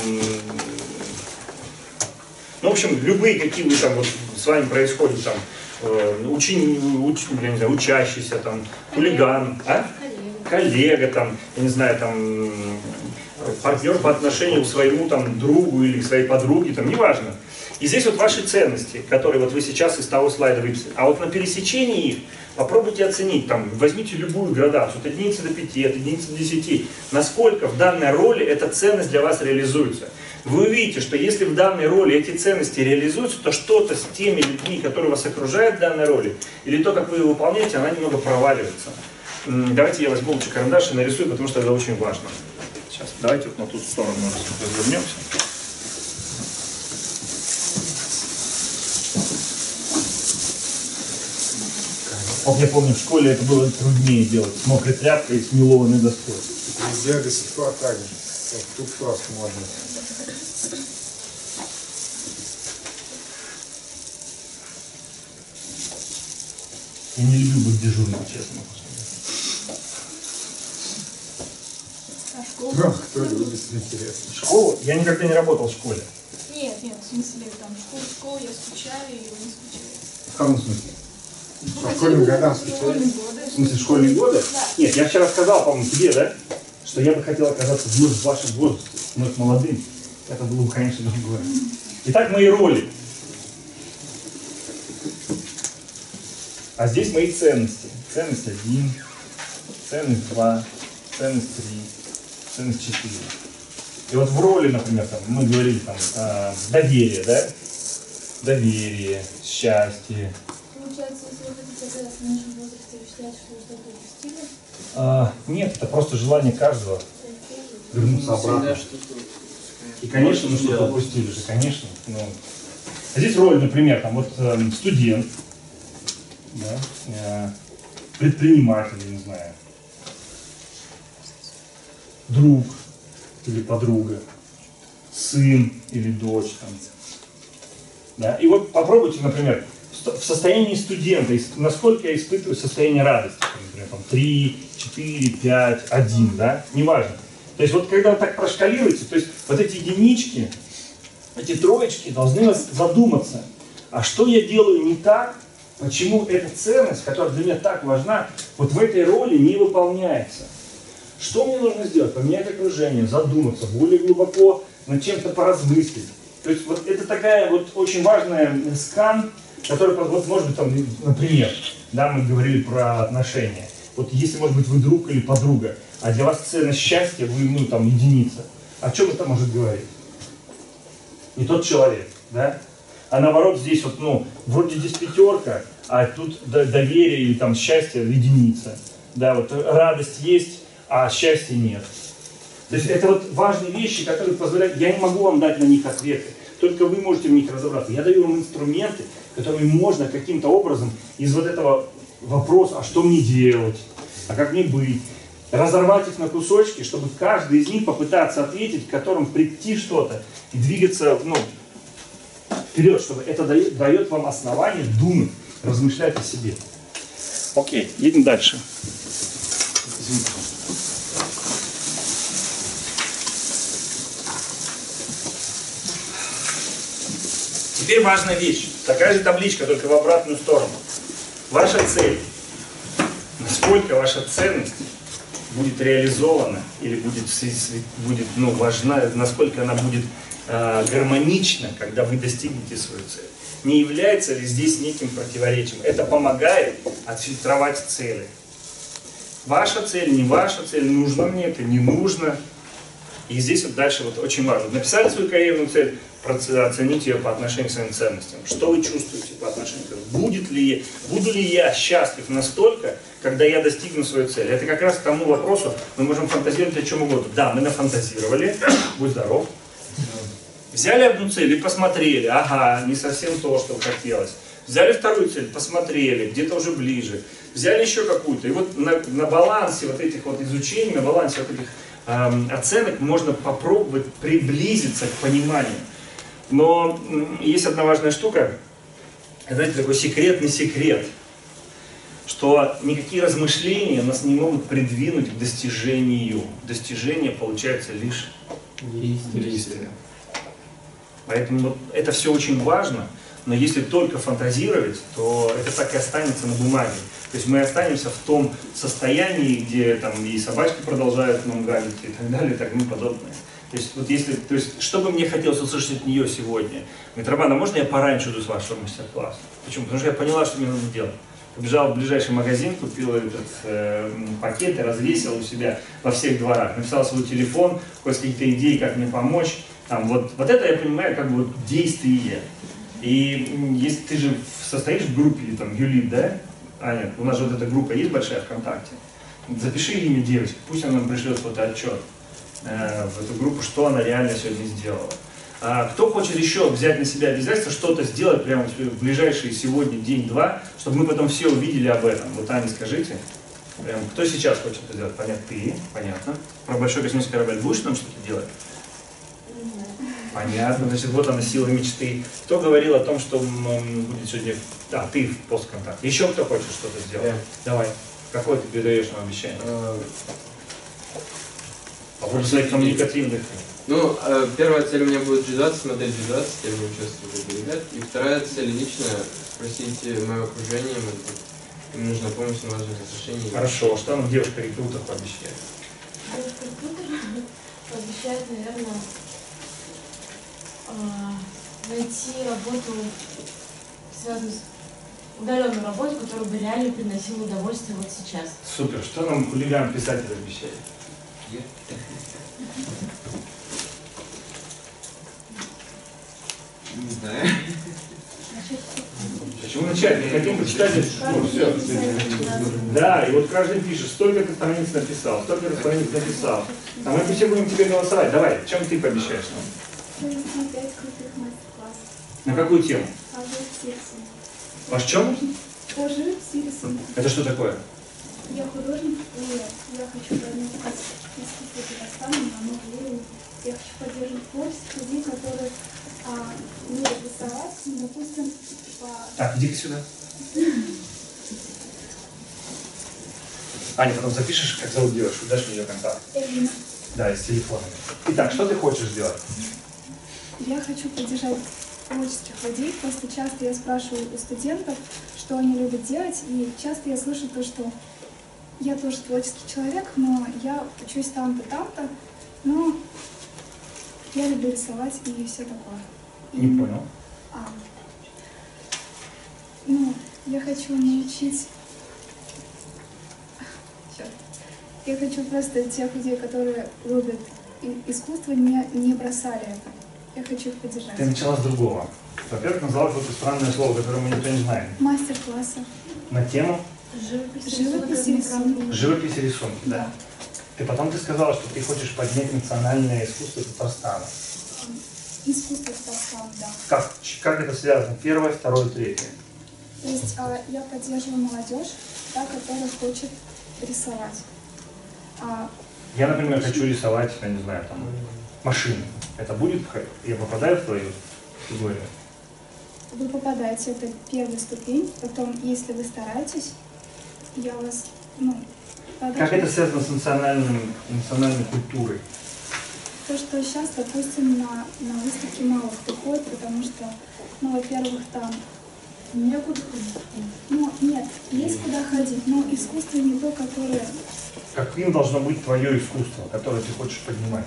ну, в общем, любые, какие вы там вот с вами происходят, там, учени, уч, я не знаю, учащийся, там, хулиган, а? коллега, там, я не знаю, там, партнер по отношению к своему там другу или к своей подруге, там, неважно. И здесь вот ваши ценности, которые вот вы сейчас из того слайда выписали. А вот на пересечении их попробуйте оценить, там, возьмите любую градацию, от единицы до пяти, от единицы до десяти, насколько в данной роли эта ценность для вас реализуется. Вы увидите, что если в данной роли эти ценности реализуются, то что-то с теми людьми, которые вас окружают в данной роли, или то, как вы ее выполняете, она немного проваливается. Давайте я возьму лучше карандаш и нарисую, потому что это очень важно. Сейчас, давайте вот на ту сторону развернемся. Вот я помню, в школе это было труднее делать, с мокрой тряпкой и с мелованной доской. Везде до сих пор так же. Тут просто можно. Я не люблю быть дежурным, честно. А школу? Ну, кто любит, интересно. Школу? Я никогда не работал в школе. Нет, нет, в смысле, там, школу, школу я скучаю, и он скучает. В каком смысле? По школьным годам Школьные годы. В смысле, школьные годы? Да. Нет, я вчера сказал, по-моему, тебе, да? Что я бы хотел оказаться вновь в вашем возрасте, вновь молодым. Это было бы, конечно, другое. Итак, мои роли. А здесь мои ценности. Ценность один, ценность два, ценность три, ценность четыре. И вот в роли, например, там, мы говорили там э, доверие, да? Доверие, счастье. Получается, если вы хотите оказаться в нашем возрасте, вы считаете, что вы что-то упустили? А, нет, это просто желание каждого вернуться обратно. И, конечно, мы что-то упустили же, конечно. Ну. А здесь роль, например, там вот э, студент, да, э, предприниматель, не знаю, друг или подруга, сын или дочь, там, да. И вот попробуйте, например, в состоянии студента, насколько я испытываю состояние радости, например, там, три, четыре, пять, один, да, неважно. То есть вот когда вы так прошкалируете, то есть вот эти единички, эти троечки должны вас задуматься, а что я делаю не так, почему эта ценность, которая для меня так важна, вот в этой роли не выполняется. Что мне нужно сделать? Поменять окружение, задуматься, более глубоко над чем-то поразмыслить. То есть вот это такая вот очень важная скан, который, вот, может быть, там, например, да, мы говорили про отношения. Вот если, может быть, вы друг или подруга, а для вас ценность счастья, вы, ну, там, единица. О чем это может говорить? Не тот человек, да? А наоборот, здесь вот, ну, вроде здесь пятерка, а тут доверие или там счастье единица. Да, вот радость есть, а счастья нет. То есть это вот важные вещи, которые позволяют, я не могу вам дать на них ответы, только вы можете в них разобраться. Я даю вам инструменты, которыми можно каким-то образом из вот этого вопроса, а что мне делать, а как мне быть, разорвать их на кусочки, чтобы каждый из них попытаться ответить, к которым прийти что-то и двигаться, ну, вперед, чтобы это дает, дает вам основание думать, размышлять о себе. Окей, едем дальше. Теперь важная вещь. Такая же табличка, только в обратную сторону. Ваша цель. Насколько ваша ценность будет реализована или будет, будет ну, важна, насколько она будет э, гармонична, когда вы достигнете свою цель. Не является ли здесь неким противоречием? Это помогает отфильтровать цели. Ваша цель, не ваша цель, нужно мне это, не нужно. И здесь вот дальше вот очень важно. Написали свою карьерную цель, оценить ее по отношению к своим ценностям. Что вы чувствуете по отношению к этому? Будет ли, буду ли я счастлив настолько, когда я достигну свою цель? Это как раз к тому вопросу, мы можем фантазировать о чем угодно. Да, мы нафантазировали, будь здоров. Взяли одну цель и посмотрели, ага, не совсем то, что хотелось. Взяли вторую цель, посмотрели, где-то уже ближе. Взяли еще какую-то. И вот на, на балансе вот этих вот изучений, на балансе вот этих эм, оценок можно попробовать приблизиться к пониманию. Но м, есть одна важная штука, знаете, такой секретный секрет, что никакие размышления нас не могут придвинуть к достижению. Достижение получается лишь действие. Поэтому вот это все очень важно. Но если только фантазировать, то это так и останется на бумаге. То есть мы останемся в том состоянии, где там и собачки продолжают нам гавить и так далее, и так тому подобное. То есть, вот если, то есть, что бы мне хотелось услышать от нее сегодня? Говорит, Роман, а можно я пораньше иду с вашего мастер-класса? Почему? Потому что я поняла, что мне нужно делать. Побежала в ближайший магазин, купила этот э, пакет и развесила у себя во всех дворах. Написала свой телефон, какие-то идеи, как мне помочь. Там, вот, вот это я понимаю как бы вот действие. И если ты же состоишь в группе, там, Юлит, да? Аня, у нас же вот эта группа есть большая ВКонтакте. Запиши имя девочки, пусть она нам пришлет вот отчет э, в эту группу, что она реально сегодня сделала. А кто хочет еще взять на себя обязательство что-то сделать прямо в ближайший сегодня день-два, чтобы мы потом все увидели об этом? Вот, Аня, скажите, прям, кто сейчас хочет это сделать? Понятно, ты, понятно. Про большой космический корабль будешь нам что-то делать? Понятно, значит, вот она сила мечты. Кто говорил о том, что будет сегодня... Да, ты в постконтакте. Еще кто хочет что-то сделать? Yeah. Давай. Какое ты передаешь нам обещание? Uh, По поводу своих коммуникативных. Ну, э, первая цель у меня будет джизаться, смотреть джизаться, я не участвую в этих ребят. И вторая цель личная, спросить мое окружение, им нужна помощь в налаживании отношений. Хорошо, что нам девушка-рекрутер пообещает? Девушка-рекрутер пообещает, наверное, найти работу, связанную с удаленную работу, которая бы реально приносила удовольствие вот сейчас. Супер. Что нам хулиган-писатель обещает? Не знаю. Почему начать? Мы хотим почитать. Ну, все. Да, и вот каждый пишет, столько ты страниц написал, столько ты страниц написал. А мы все будем тебе голосовать. Давай, чем ты пообещаешь нам? пять крутых мастер-классов. На какую тему? Пожив сирсом. Ваш чем? Пожив сирсом. Это что такое? Я художник, и я хочу поднять искусство Казахстана на новый уровень. Я хочу поддерживать творчество людей, которые а, умеют рисовать, допустим, по... Так, иди-ка сюда. Аня, потом запишешь, как зовут девушку, дашь мне ее контакт. Элина. Да, из телефона. Итак, что ты хочешь сделать? Я хочу поддержать творческих людей. Просто часто я спрашиваю у студентов, что они любят делать, и часто я слышу то, что я тоже творческий человек, но я учусь там-то, там-то, но я люблю рисовать и все такое. Не и, понял. А, ну, я хочу научить... Черт. Я хочу просто тех людей, которые любят искусство, не, не бросали это. Я хочу их поддержать. Ты начала с другого. Во-первых, назвала какое-то странное слово, которое мы никто не знаем. Мастер-классы. На тему? Живопись, живопись и рисунки. Живопись и рисунки, да. да. Ты потом ты сказала, что ты хочешь поднять национальное искусство Татарстана. Искусство Татарстана, да. Как, как это связано? Первое, второе, третье. То есть а, я поддерживаю молодежь, та, которая хочет рисовать. А, я, например, хочу рисовать, я не знаю, там, машины. Это будет, я попадаю в твою категорию? Вы попадаете, это первая ступень. Потом, если вы стараетесь, я вас, ну, подожду. Как это связано с национальным, национальной культурой? То, что сейчас, допустим, на, на выставке мало кто ходит, потому что, ну, во-первых, там некуда ходить. Ну, нет, есть куда ходить, но искусство не то, которое... Каким должно быть твое искусство, которое ты хочешь поднимать?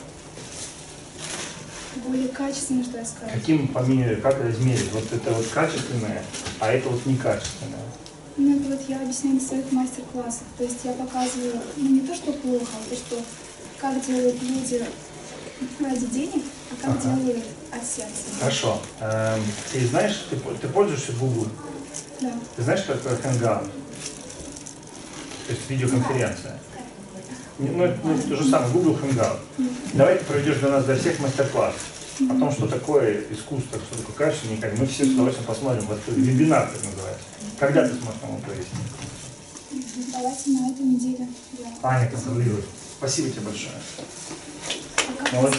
Более качественное, что я сказала. Каким по мере, как это измерить? Вот это вот качественное, а это вот некачественное. Ну, это вот я объясняю на своих мастер-классах. То есть я показываю, ну, не то, что плохо, а то, что как делают люди ради денег, а как Ага. делают от сердца. Хорошо. Эм, Ты знаешь, ты, пол- ты пользуешься Google? Да. Ты знаешь, что такое Hangout? То есть видеоконференция. Не- Ну, это, ну, это то же самое, Google Hangout. Давай ты проведешь для нас для всех мастер-класс о том, что такое искусство, что такое качество, никак. Мы все с удовольствием посмотрим. Вот вебинар, так называется. Когда ты сможешь нам его провести? Давайте на этой неделе. Да. Аня контролирует. Спасибо тебе большое. Молодцы.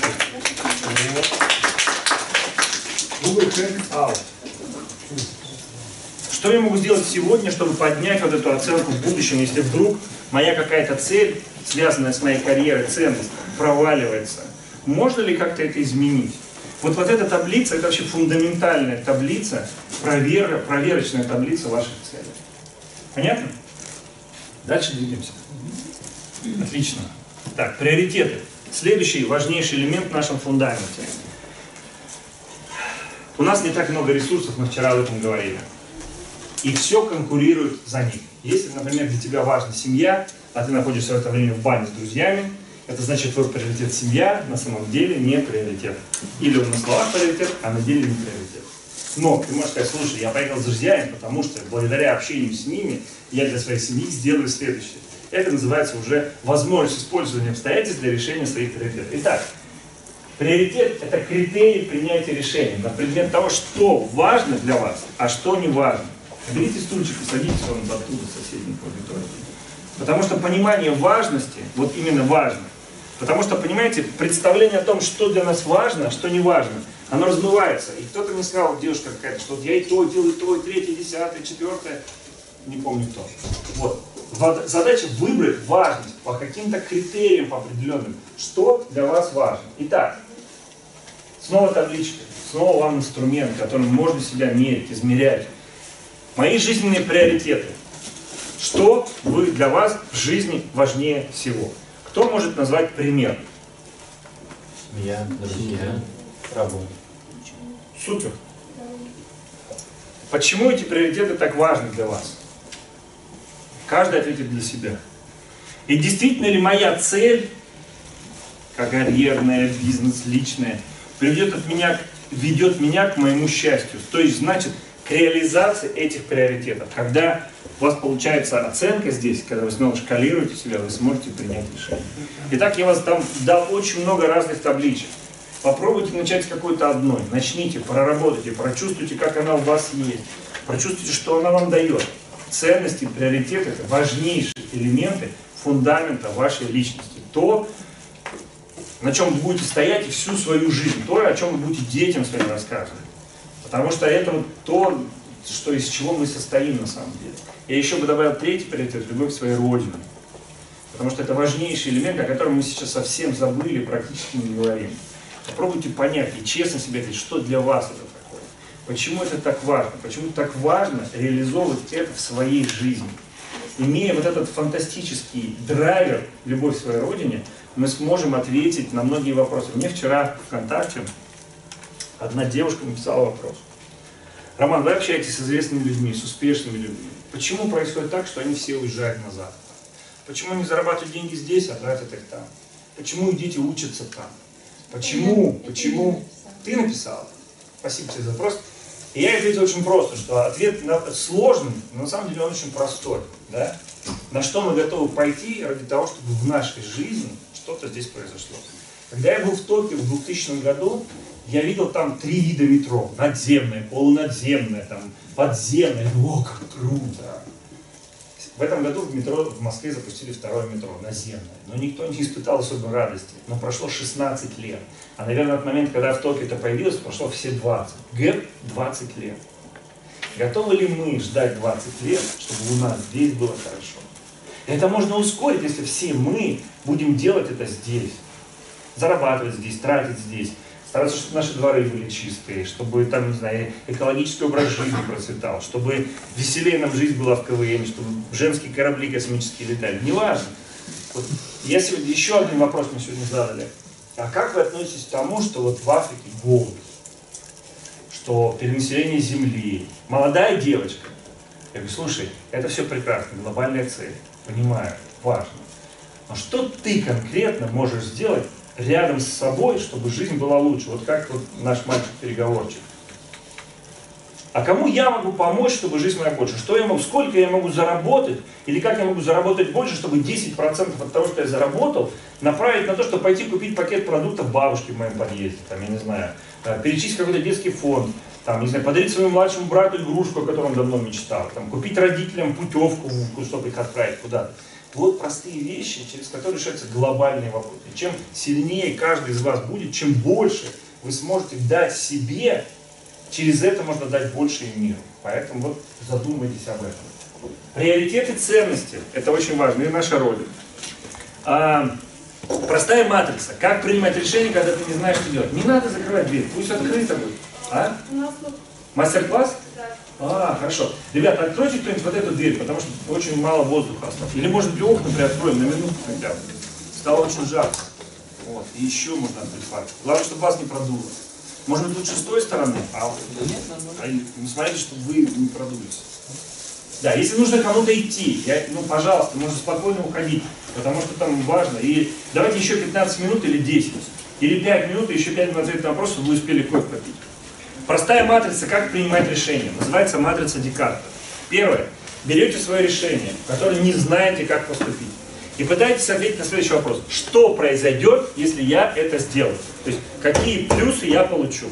Google Hangout. Что я могу сделать сегодня, чтобы поднять вот эту оценку в будущем, если вдруг моя какая-то цель, связанная с моей карьерой, ценность, проваливается? Можно ли как-то это изменить? Вот, вот эта таблица, это вообще фундаментальная таблица, провер, проверочная таблица ваших целей. Понятно? Дальше двигаемся. Отлично. Так, приоритеты. Следующий важнейший элемент в нашем фундаменте. У нас не так много ресурсов, мы вчера об этом говорили. И все конкурирует за них. Если, например, для тебя важна семья, а ты находишься в это время в бане с друзьями, это значит, твой приоритет семья на самом деле не приоритет. Или он на словах приоритет, а на деле не приоритет. Но ты можешь сказать, слушай, я поехал с друзьями, потому что благодаря общению с ними я для своей семьи сделаю следующее. Это называется уже возможность использования обстоятельств для решения своих приоритетов. Итак, приоритет – это критерий принятия решений на предмет того, что важно для вас, а что не важно. Берите стульчик и садитесь вон оттуда, с соседних аудиторий. Потому что понимание важности, вот именно важно, потому что, понимаете, представление о том, что для нас важно, а что не важно, оно размывается. И кто-то мне сказал, девушка какая-то, что вот я и то делаю, и то, и третье, и десятое, четвертое, не помню кто. Вот. Задача выбрать важность по каким-то критериям по определенным, что для вас важно. Итак, снова табличка, снова вам инструмент, которым можно себя мерить, измерять. Мои жизненные приоритеты. Что вы, для вас в жизни важнее всего? Кто может назвать пример? Семья, друзья, работа. Супер. Почему эти приоритеты так важны для вас? Каждый ответит для себя. И действительно ли моя цель, как карьерная, бизнес, личная, приведет от меня, ведет меня к моему счастью? То есть, значит, к реализации этих приоритетов. Когда у вас получается оценка здесь, когда вы снова шкалируете себя, вы сможете принять решение. Итак, я вас там дал очень много разных табличек. Попробуйте начать с какой-то одной. Начните, проработайте, прочувствуйте, как она у вас есть. Прочувствуйте, что она вам дает. Ценности, приоритеты – это важнейшие элементы фундамента вашей личности. То, на чем вы будете стоять всю свою жизнь. То, о чем вы будете детям своим рассказывать. Потому что это вот то, что, из чего мы состоим на самом деле. Я еще бы добавил третий приоритет – любовь к своей родине. Потому что это важнейший элемент, о котором мы сейчас совсем забыли, практически не говорим. Попробуйте понять и честно себе ответить, что для вас это такое. Почему это так важно? Почему так важно реализовывать это в своей жизни? Имея вот этот фантастический драйвер «Любовь к своей родине», мы сможем ответить на многие вопросы. Мне вчера ВКонтакте одна девушка написала вопрос. Роман, вы общаетесь с известными людьми, с успешными людьми. Почему происходит так, что они все уезжают назад? Почему они зарабатывают деньги здесь, а тратят их там? Почему их дети учатся там? Почему? Почему? Ты написала? Спасибо тебе за вопрос. И я ответил очень просто, что ответ сложный, но на самом деле он очень простой. Да? На что мы готовы пойти ради того, чтобы в нашей жизни что-то здесь произошло. Когда я был в Токио в двухтысячном году, я видел там три вида метро. Надземное, полунадземное, там, подземное. О, как круто! В этом году в метро в Москве запустили второе метро, наземное. Но никто не испытал особой радости. Но прошло шестнадцать лет. А, наверное, от момента, когда в Токио это появилось, прошло все двадцать. Гэп двадцать лет. Готовы ли мы ждать двадцать лет, чтобы у нас здесь было хорошо? Это можно ускорить, если все мы будем делать это здесь. Зарабатывать здесь, тратить здесь. Стараться, чтобы наши дворы были чистые, чтобы там, не знаю, экологический образ жизни процветал, чтобы веселее нам жизнь была в КВМ, чтобы женские корабли космические летали. Неважно. Вот я сегодня, еще один вопрос мне сегодня задали. А как вы относитесь к тому, что вот в Африке голод, что перенаселение Земли, молодая девочка? Я говорю, слушай, это все прекрасно, глобальная цель, понимаю, важно. Но что ты конкретно можешь сделать рядом с собой, чтобы жизнь была лучше? Вот как вот наш мальчик-переговорчик. А кому я могу помочь, чтобы жизнь моя больше? Что я могу, сколько я могу заработать? Или как я могу заработать больше, чтобы десять процентов от того, что я заработал, направить на то, чтобы пойти купить пакет продуктов бабушке в моем подъезде, там, я не знаю, перечислить какой-то детский фонд, там, не знаю, подарить своему младшему брату игрушку, о которой он давно мечтал, там, купить родителям путевку, чтобы их отправить куда-то. Вот простые вещи, через которые решаются глобальные вопросы. И чем сильнее каждый из вас будет, чем больше вы сможете дать себе, через это можно дать больше и миру. Поэтому вот задумайтесь об этом. Приоритеты, ценности – это очень важно, и наша роль. А, простая матрица. Как принимать решение, когда ты не знаешь, что делать? Не надо закрывать дверь, пусть открыто будет. А? Мастер-класс? Да. А, хорошо. Ребята, откройте кто-нибудь вот эту дверь, потому что очень мало воздуха осталось. Или, может быть, окна приоткроем на минуту хотя бы. Стало очень жарко. Вот. И еще можно открыть фарк. Главное, чтобы вас не продуло. Может быть, лучше с той стороны, а, а ну, смотрите, чтобы вы не продулись. Да, если нужно кому-то идти, я, ну, пожалуйста, можно спокойно уходить, потому что там важно. И давайте еще пятнадцать минут или десять, или пять минут, и еще пять минут ответить на вопрос, чтобы вы успели кофе попить. Простая матрица, как принимать решение, называется матрица Декарта. Первое. Берете свое решение, которое не знаете, как поступить. И пытайтесь ответить на следующий вопрос. Что произойдет, если я это сделаю? То есть, какие плюсы я получу?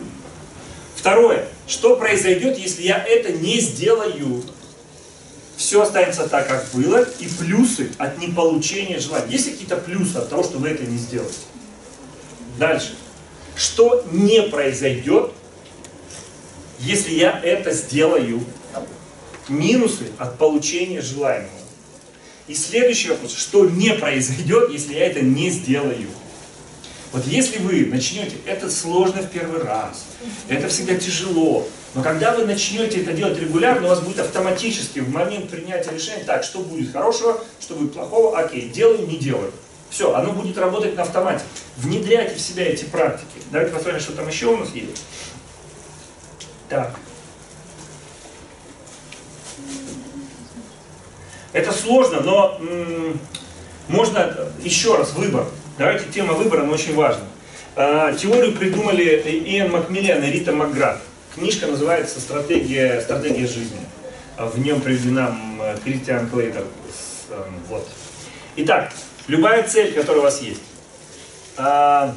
Второе. Что произойдет, если я это не сделаю? Все останется так, как было, и плюсы от неполучения желания. Есть какие-то плюсы от того, что вы это не сделаете? Дальше. Что не произойдет, если я это сделаю? Минусы от получения желаемого. И следующий вопрос, что не произойдет, если я это не сделаю? Вот если вы начнете, это сложно в первый раз, это всегда тяжело, но когда вы начнете это делать регулярно, у вас будет автоматически в момент принятия решения, так, что будет хорошего, что будет плохого, окей, делаю, не делаю. Все, оно будет работать на автомате. Внедряйте в себя эти практики. Давайте посмотрим, что там еще у нас есть. Так. Это сложно, но м- можно еще раз выбор. Давайте, тема выбора, она очень важна. А, теорию придумали Иэн Макмиллан и Рита Макград. Книжка называется «Стратегия, стратегия жизни». В нем приведена Кристиан Клейтер. Вот. Итак, любая цель, которая у вас есть. А,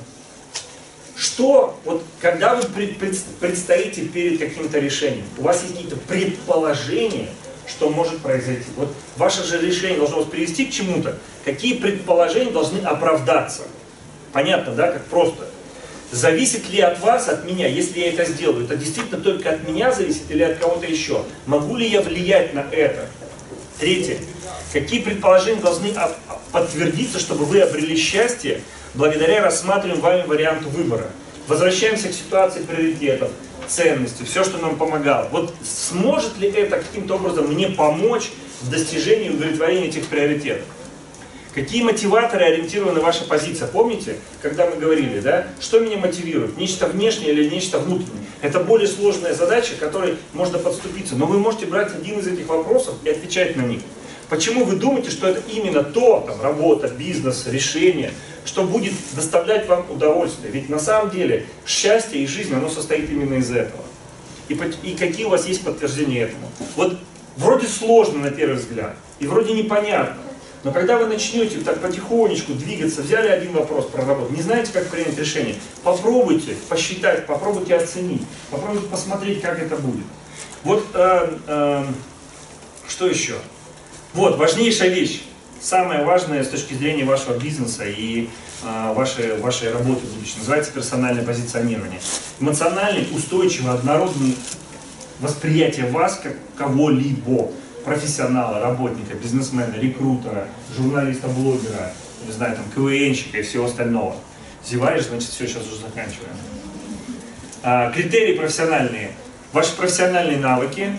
что, вот, когда вы пред, пред, предстоите перед каким-то решением, у вас есть какие-то предположения, что может произойти. Вот ваше же решение должно вас привести к чему-то. Какие предположения должны оправдаться? Понятно, да, как просто. Зависит ли от вас, от меня, если я это сделаю? Это действительно только от меня зависит или от кого-то еще? Могу ли я влиять на это? Третье. Какие предположения должны подтвердиться, чтобы вы обрели счастье благодаря рассматриваемому вами варианту выбора? Возвращаемся к ситуации приоритетов, ценности, все, что нам помогало. Вот сможет ли это каким-то образом мне помочь в достижении удовлетворения этих приоритетов? Какие мотиваторы ориентированы ваша позиция? Помните, когда мы говорили, да, что меня мотивирует? Нечто внешнее или нечто внутреннее? Это более сложная задача, к которой можно подступиться. Но вы можете брать один из этих вопросов и отвечать на них. Почему вы думаете, что это именно то, там, работа, бизнес, решение, что будет доставлять вам удовольствие? Ведь на самом деле счастье и жизнь, оно состоит именно из этого. И, и какие у вас есть подтверждения этому? Вот вроде сложно на первый взгляд, и вроде непонятно. Но когда вы начнете так потихонечку двигаться, взяли один вопрос, проработали, не знаете, как принять решение, попробуйте посчитать, попробуйте оценить, попробуйте посмотреть, как это будет. Вот э, э, что еще? Вот, важнейшая вещь, самое важное с точки зрения вашего бизнеса и э, вашей, вашей работы в будущем, называется персональное позиционирование. Эмоциональный, устойчивый, однородный восприятие вас как кого-либо. Профессионала, работника, бизнесмена, рекрутера, журналиста, блогера, не знаю, там, КВНщика и всего остального. Зеваешь, значит, все, сейчас уже заканчиваем. А, критерии профессиональные. Ваши профессиональные навыки,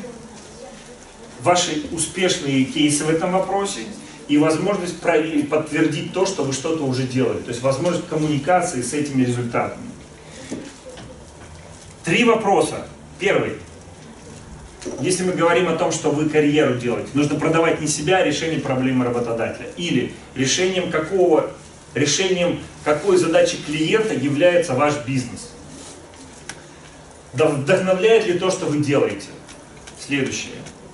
ваши успешные кейсы в этом вопросе и возможность проверить, подтвердить то, что вы что-то уже делали. То есть возможность коммуникации с этими результатами. Три вопроса. Первый. если мы говорим о том, что вы карьеру делаете, нужно продавать не себя, а решение проблемы работодателя. Или решением какого, решением какой задачи клиента является ваш бизнес. Вдохновляет ли то, что вы делаете? Следующее.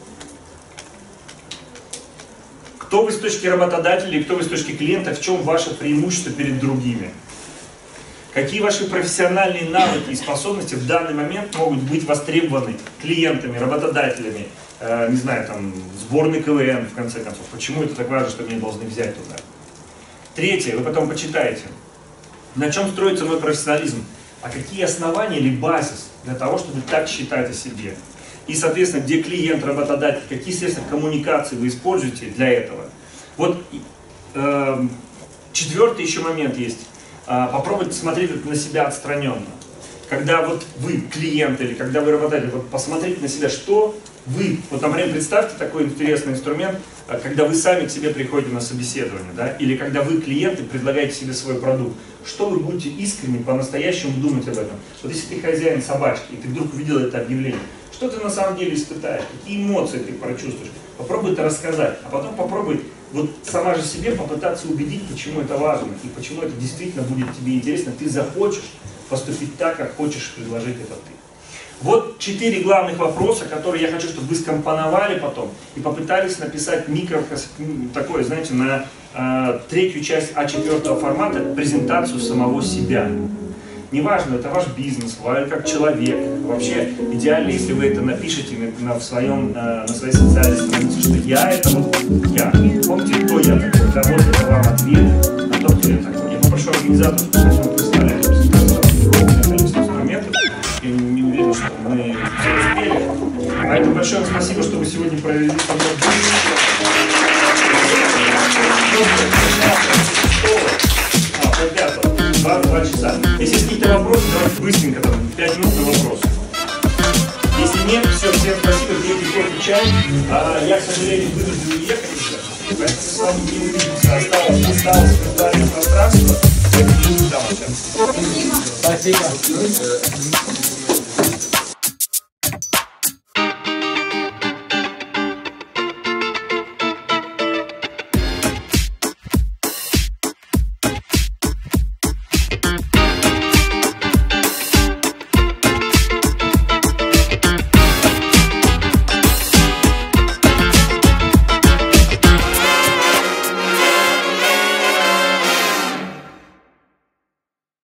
Кто вы с точки работодателя и кто вы с точки клиента, в чем ваше преимущество перед другими? Какие ваши профессиональные навыки и способности в данный момент могут быть востребованы клиентами, работодателями, э, не знаю, там, сборной КВН, в конце концов. Почему это так важно, что меня должны взять туда? Третье, вы потом почитаете. На чем строится мой профессионализм? А какие основания или базис для того, чтобы так считать о себе? И, соответственно, где клиент, работодатель, какие средства коммуникации вы используете для этого? Вот э, четвертый еще момент есть. Попробуйте смотреть на себя отстраненно. Когда вот вы клиент или когда вы работаете, вот посмотрите на себя, что вы, вот, например, представьте такой интересный инструмент, когда вы сами к себе приходите на собеседование, да, или когда вы клиенты предлагаете себе свой продукт, что вы будете искренне, по-настоящему думать об этом. Вот если ты хозяин собачки, и ты вдруг увидел это объявление, что ты на самом деле испытаешь, какие эмоции ты прочувствуешь, попробуй это рассказать, а потом попробуй вот сама же себе попытаться убедить, почему это важно и почему это действительно будет тебе интересно, ты захочешь поступить так, как хочешь предложить это ты. Вот четыре главных вопроса, которые я хочу, чтобы вы скомпоновали потом и попытались написать микро, такое, знаете, на э, третью часть а четыре формата презентацию самого себя. Неважно, это ваш бизнес, вы как человек. Вообще идеально, если вы это напишете на, на, в своем, э, на своей социальной странице, что я это вот я. Помните, кто я такой? Да, вот это вам ответ на то, кто я такой. Я попрошу организаторов, чтобы вы представляли огромное количество инструментов. Я не уверен, что мы все успели. А это большое вам спасибо, что вы сегодня провели со мной. Два часа. Если есть какие-то вопросы, давайте быстренько, там, пять минут на вопросы. Если нет, все, всем спасибо, пейте кофе, чай. А, я, к сожалению, вынужден уехать уже. Поэтому с вами не увидимся. Осталось, осталось виртуальное пространство. Я буду там общаться. Спасибо.